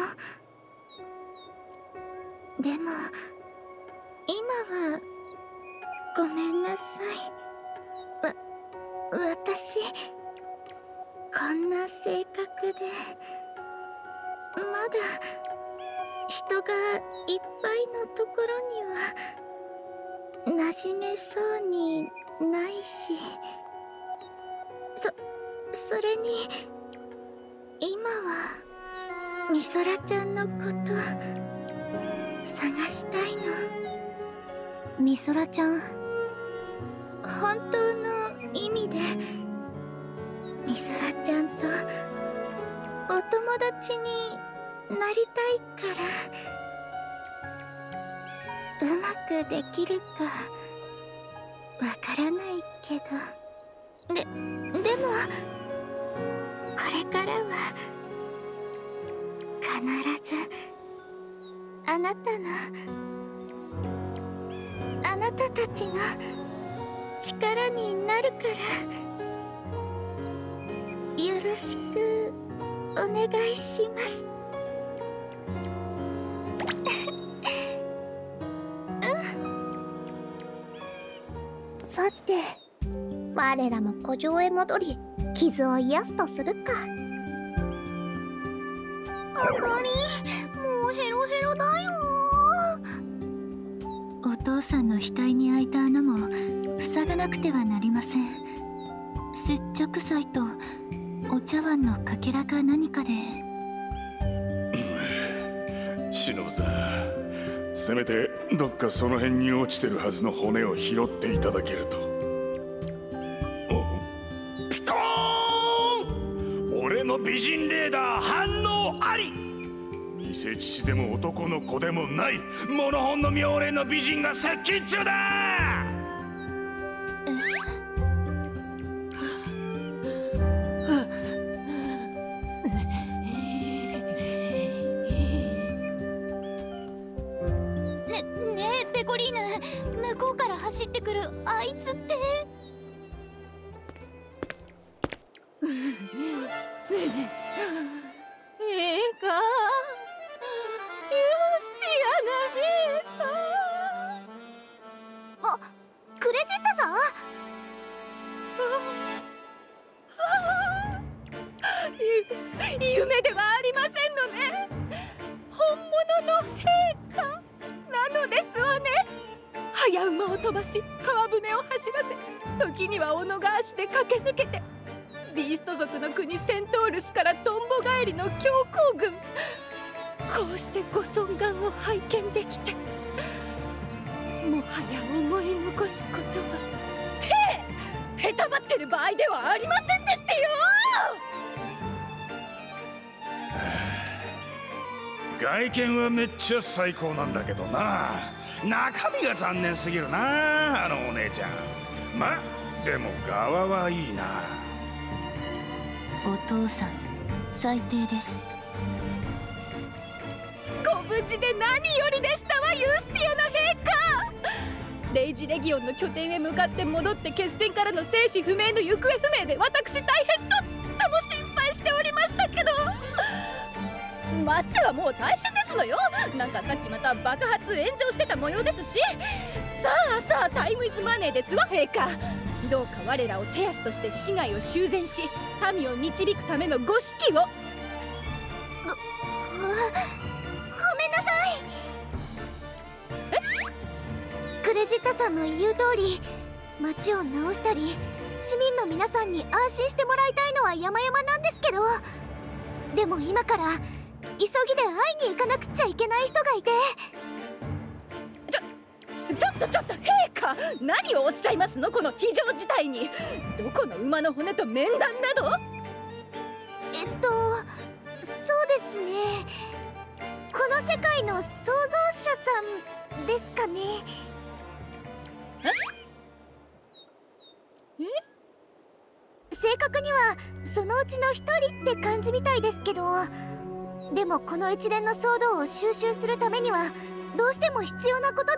でも今はごめんなさい。わ、私こんな性格でまだ人がいっぱいのところには馴染めそうにないし、そ、それに今はみそらちゃんのこと探したいの。 みそらちゃん、 本当の意味でみそらちゃんとお友達になりたいから、うまくできるかわからないけど、で、でもこれからは必ずあなたのあなたたちの力になるから、よろしくお願いします。 さて、我らも古城へ戻り傷を癒すとするか。 あかり、もうヘロヘロだよ。 お父さんの額に開いた穴も塞がなくてはなりません。接着剤とお茶碗のかけらか何かで。 忍さん、せめてどっかその辺に落ちてるはずの骨を拾っていただけると。ピコーン！俺の美人レーダー反応あり。偽父でも男の子でもないモノホンの妙齢の美人が接近中だ。 ねねえペコリーヌ、向こうから走ってくるあいつって。 ええか、ユースティアナ陛下。 あ、クレジッタさん。 ゆ夢ではありませんのね。本物の陛下なのですわね。早馬を飛ばし川船を走らせ、時には斧が足で駆け抜けて、ビースト族の国セントールスからトンボ帰りの強行軍、こうしてご尊顔を拝見できて、もはや思い残すことはてへたばってる場合ではありませんでしたよ。 外見はめっちゃ最高なんだけどな、中身が残念すぎるな、あのお姉ちゃん。ま、でも側はいいな。 お父さん最低です。 ご無事で何よりでしたわ、ユースティアナ陛下。レイジレギオンの拠点へ向かって戻って決戦からの生死不明の行方不明で、私大変とっても心配しておりましたけど、町はもう大変ですのよ。なんかさっきまた爆発炎上してた模様ですし。さあさあ、タイムイズマネーですわ陛下。どうか我らを手足として市街を修繕し、民を導くためのご指揮を。ご、 ごめんなさい。え？クレジッタさんの言う通り、街を直したり市民の皆さんに安心してもらいたいのは山々なんですけど、でも今から急ぎで会いに行かなくちゃいけない人がいて。 ちょちょっとちょっと陛下、何をおっしゃいますの、この非常事態に。どこの馬の骨と面談など。 えっとそうですね、この世界の創造者さんですかね。 ええ正確にはそのうちの一人って感じみたいですけど、でもこの一連の騒動を収集するためにはどうしても必要なことで。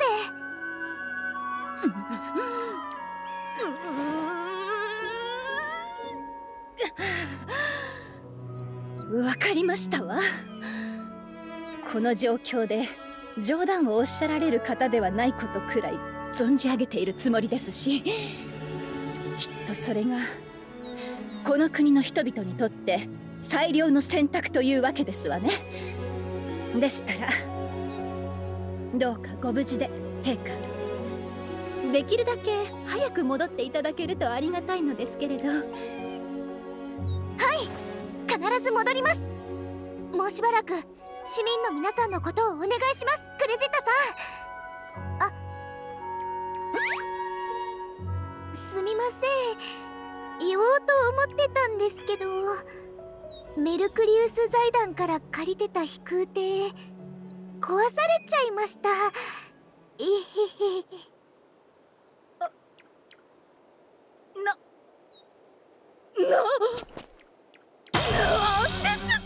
わかりましたわ。この状況で冗談をおっしゃられる方ではないことくらい存じ上げているつもりですし、きっとそれがこの国の人々にとって最良の選択というわけですわね。でしたらどうかご無事で陛下、できるだけ早く戻っていただけるとありがたいのですけれど。 はい、必ず戻ります。もうしばらく市民の皆さんのことをお願いします、クレジッタさん。あ、すみません、言おうと思ってたんですけど、メルクリウス財団から借りてた飛空艇壊されちゃいました。えへへ。 な、な、なんですって。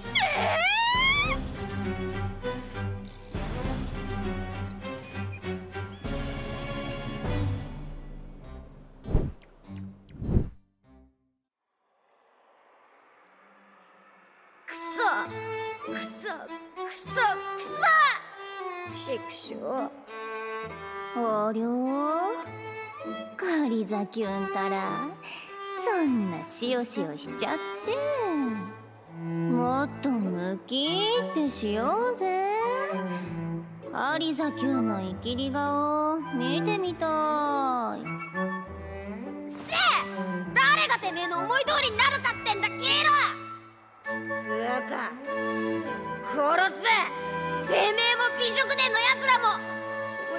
くそくそくそくそ、ちくしょう。 おりょう、カリザキュンたらそんなしおしおしちゃって、もっとムキーってしようぜ。カリザキュンのイキリ顔見てみたい。 せえ、誰がてめえの思い通りになるかってんだ、キーロ。すか殺す。てめえも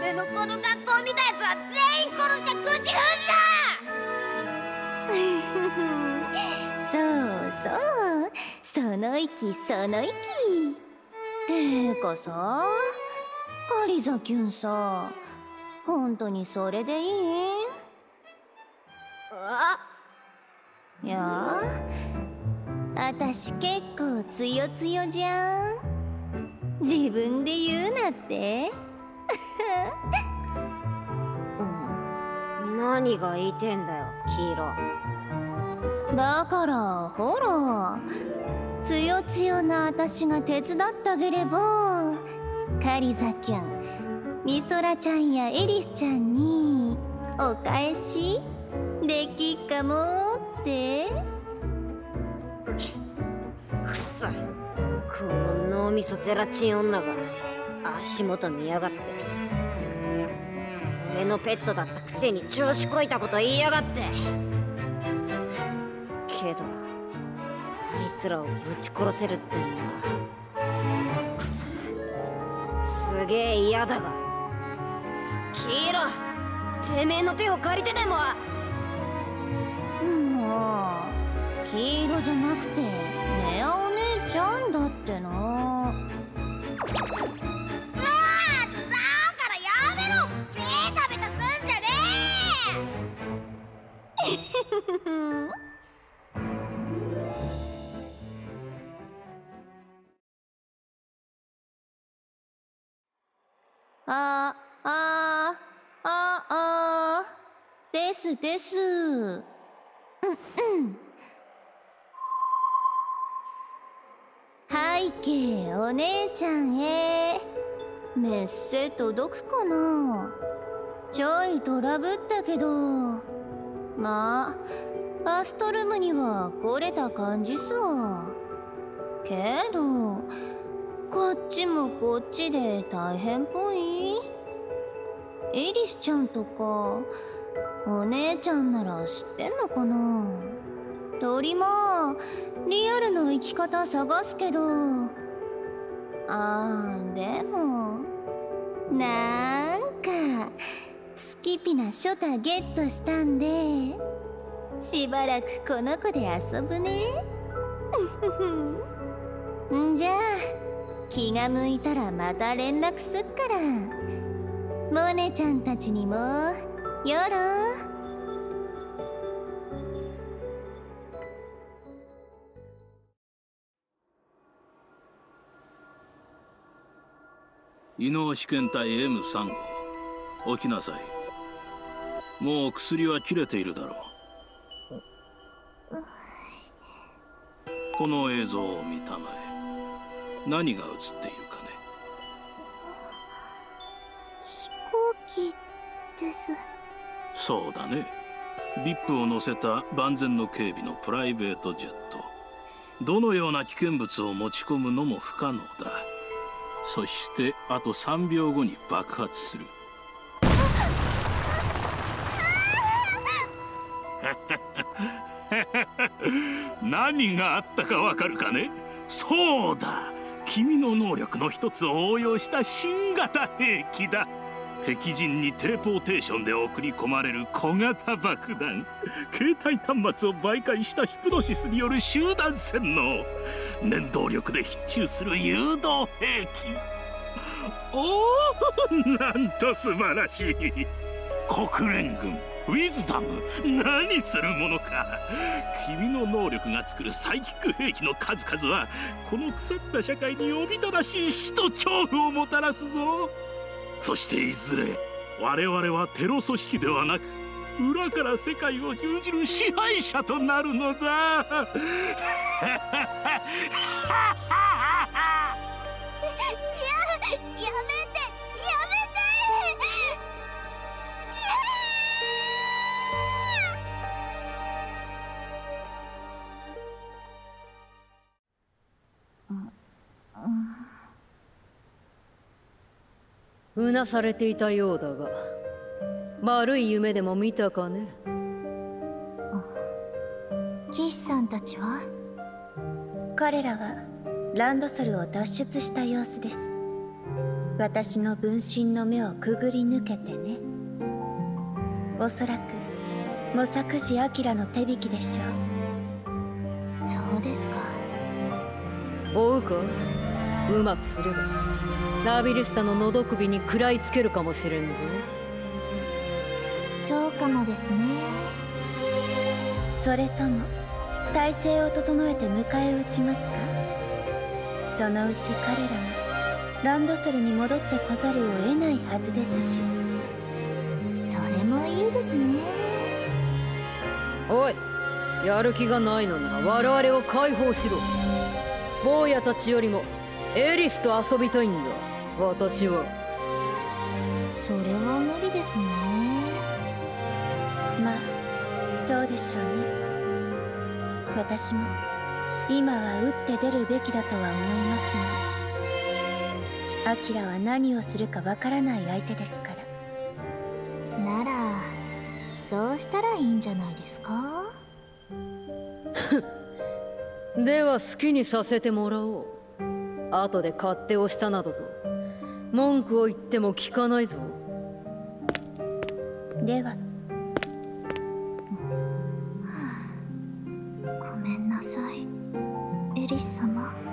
俺のこの学校見たやつは全員殺して口封じだそうそう、その息その息。てかさ、カリザキュンさ、本当にそれでいい？あいやあたし結構つよつよじゃん。自分で言うなって何が言いてんだよ黄色。 だからほら、つよつよなあたしが手伝ってあげれば、カリザキュン、ミソラちゃんやエリスちゃんにお返しできっかもってくそ、この脳みそゼラチン女が足元見やがって。俺のペットだったくせに調子こいたこと言いやがって。けどあいつらをぶち殺せるってんな。くそ、すげえ嫌だが、黄色、てめえの手を借りてでも。 もう黄色じゃなくてネアお姉ちゃんだっての。うわー、だからやめろ、ベタベタすんじゃねえああああですです。うんうん。背景お姉ちゃんへメッセ届くかな。ちょいトラブったけど、まあアストルムには来れた感じさ。けどこっちもこっちで大変っぽい。エリスちゃんとかお姉ちゃんなら知ってんのかな。鳥もリアルの生き方探すけど、あーでもなんかスキピなショタゲットしたんで、しばらくこの子で遊ぶねんじゃあ気が向いたらまた連絡すっから、モネちゃんたちにもよろ。 異能試験体 エムさん 号、起きなさい。もう薬は切れているだろう。この映像を見たまえ、何が映っているかね。 飛行機です。 そうだね。ブイアイピー を乗せた万全の警備のプライベートジェット。どのような危険物を持ち込むのも不可能だ。そしてあとさんびょうごに爆発する。何があったかわかるかね。そうだ、君の能力の一つを応用した新型兵器だ。敵陣にテレポーテーションで送り込まれる小型爆弾、携帯端末を媒介したヒプノシスによる集団洗脳、念動力で必中する誘導兵器。おお、なんと素晴らしい。国連軍ウィズダム、何するものか。君の能力が作るサイキック兵器の数々はこの腐った社会におびただしい死と恐怖をもたらすぞ。そしていずれ我々はテロ組織ではなく、裏から世界を牛耳る支配者となるのだ。や、やめて、やめて。 うなされていたようだが、悪い夢でも見たかね。 騎士さんたちは？ 彼らはランドソルを脱出した様子です。 私の分身の目をくぐり抜けてね。おそらく模索師アキラの手引きでしょう。 そうですか。 追うか？うまくすればラビリスタの喉首に食らいつけるかもしれんぞ。 そうかもですね。 それとも体勢を整えて迎え撃ちますか？そのうち彼らもランドセルに戻ってこざるを得ないはずですし。 それもいいですね。 おい、やる気がないのなら我々を解放しろ。坊やたちよりもエリスと遊びたいんだ、私は。 それは無理ですね。 まあそうでしょうね。私も今は打って出るべきだとは思いますが、アキラは何をするかわからない相手ですから。 ならそうしたらいいんじゃないですか。 では好きにさせてもらおう。後で勝手をしたなどと文句を言っても聞かないぞ。 では。 ごめんなさい、エリス様。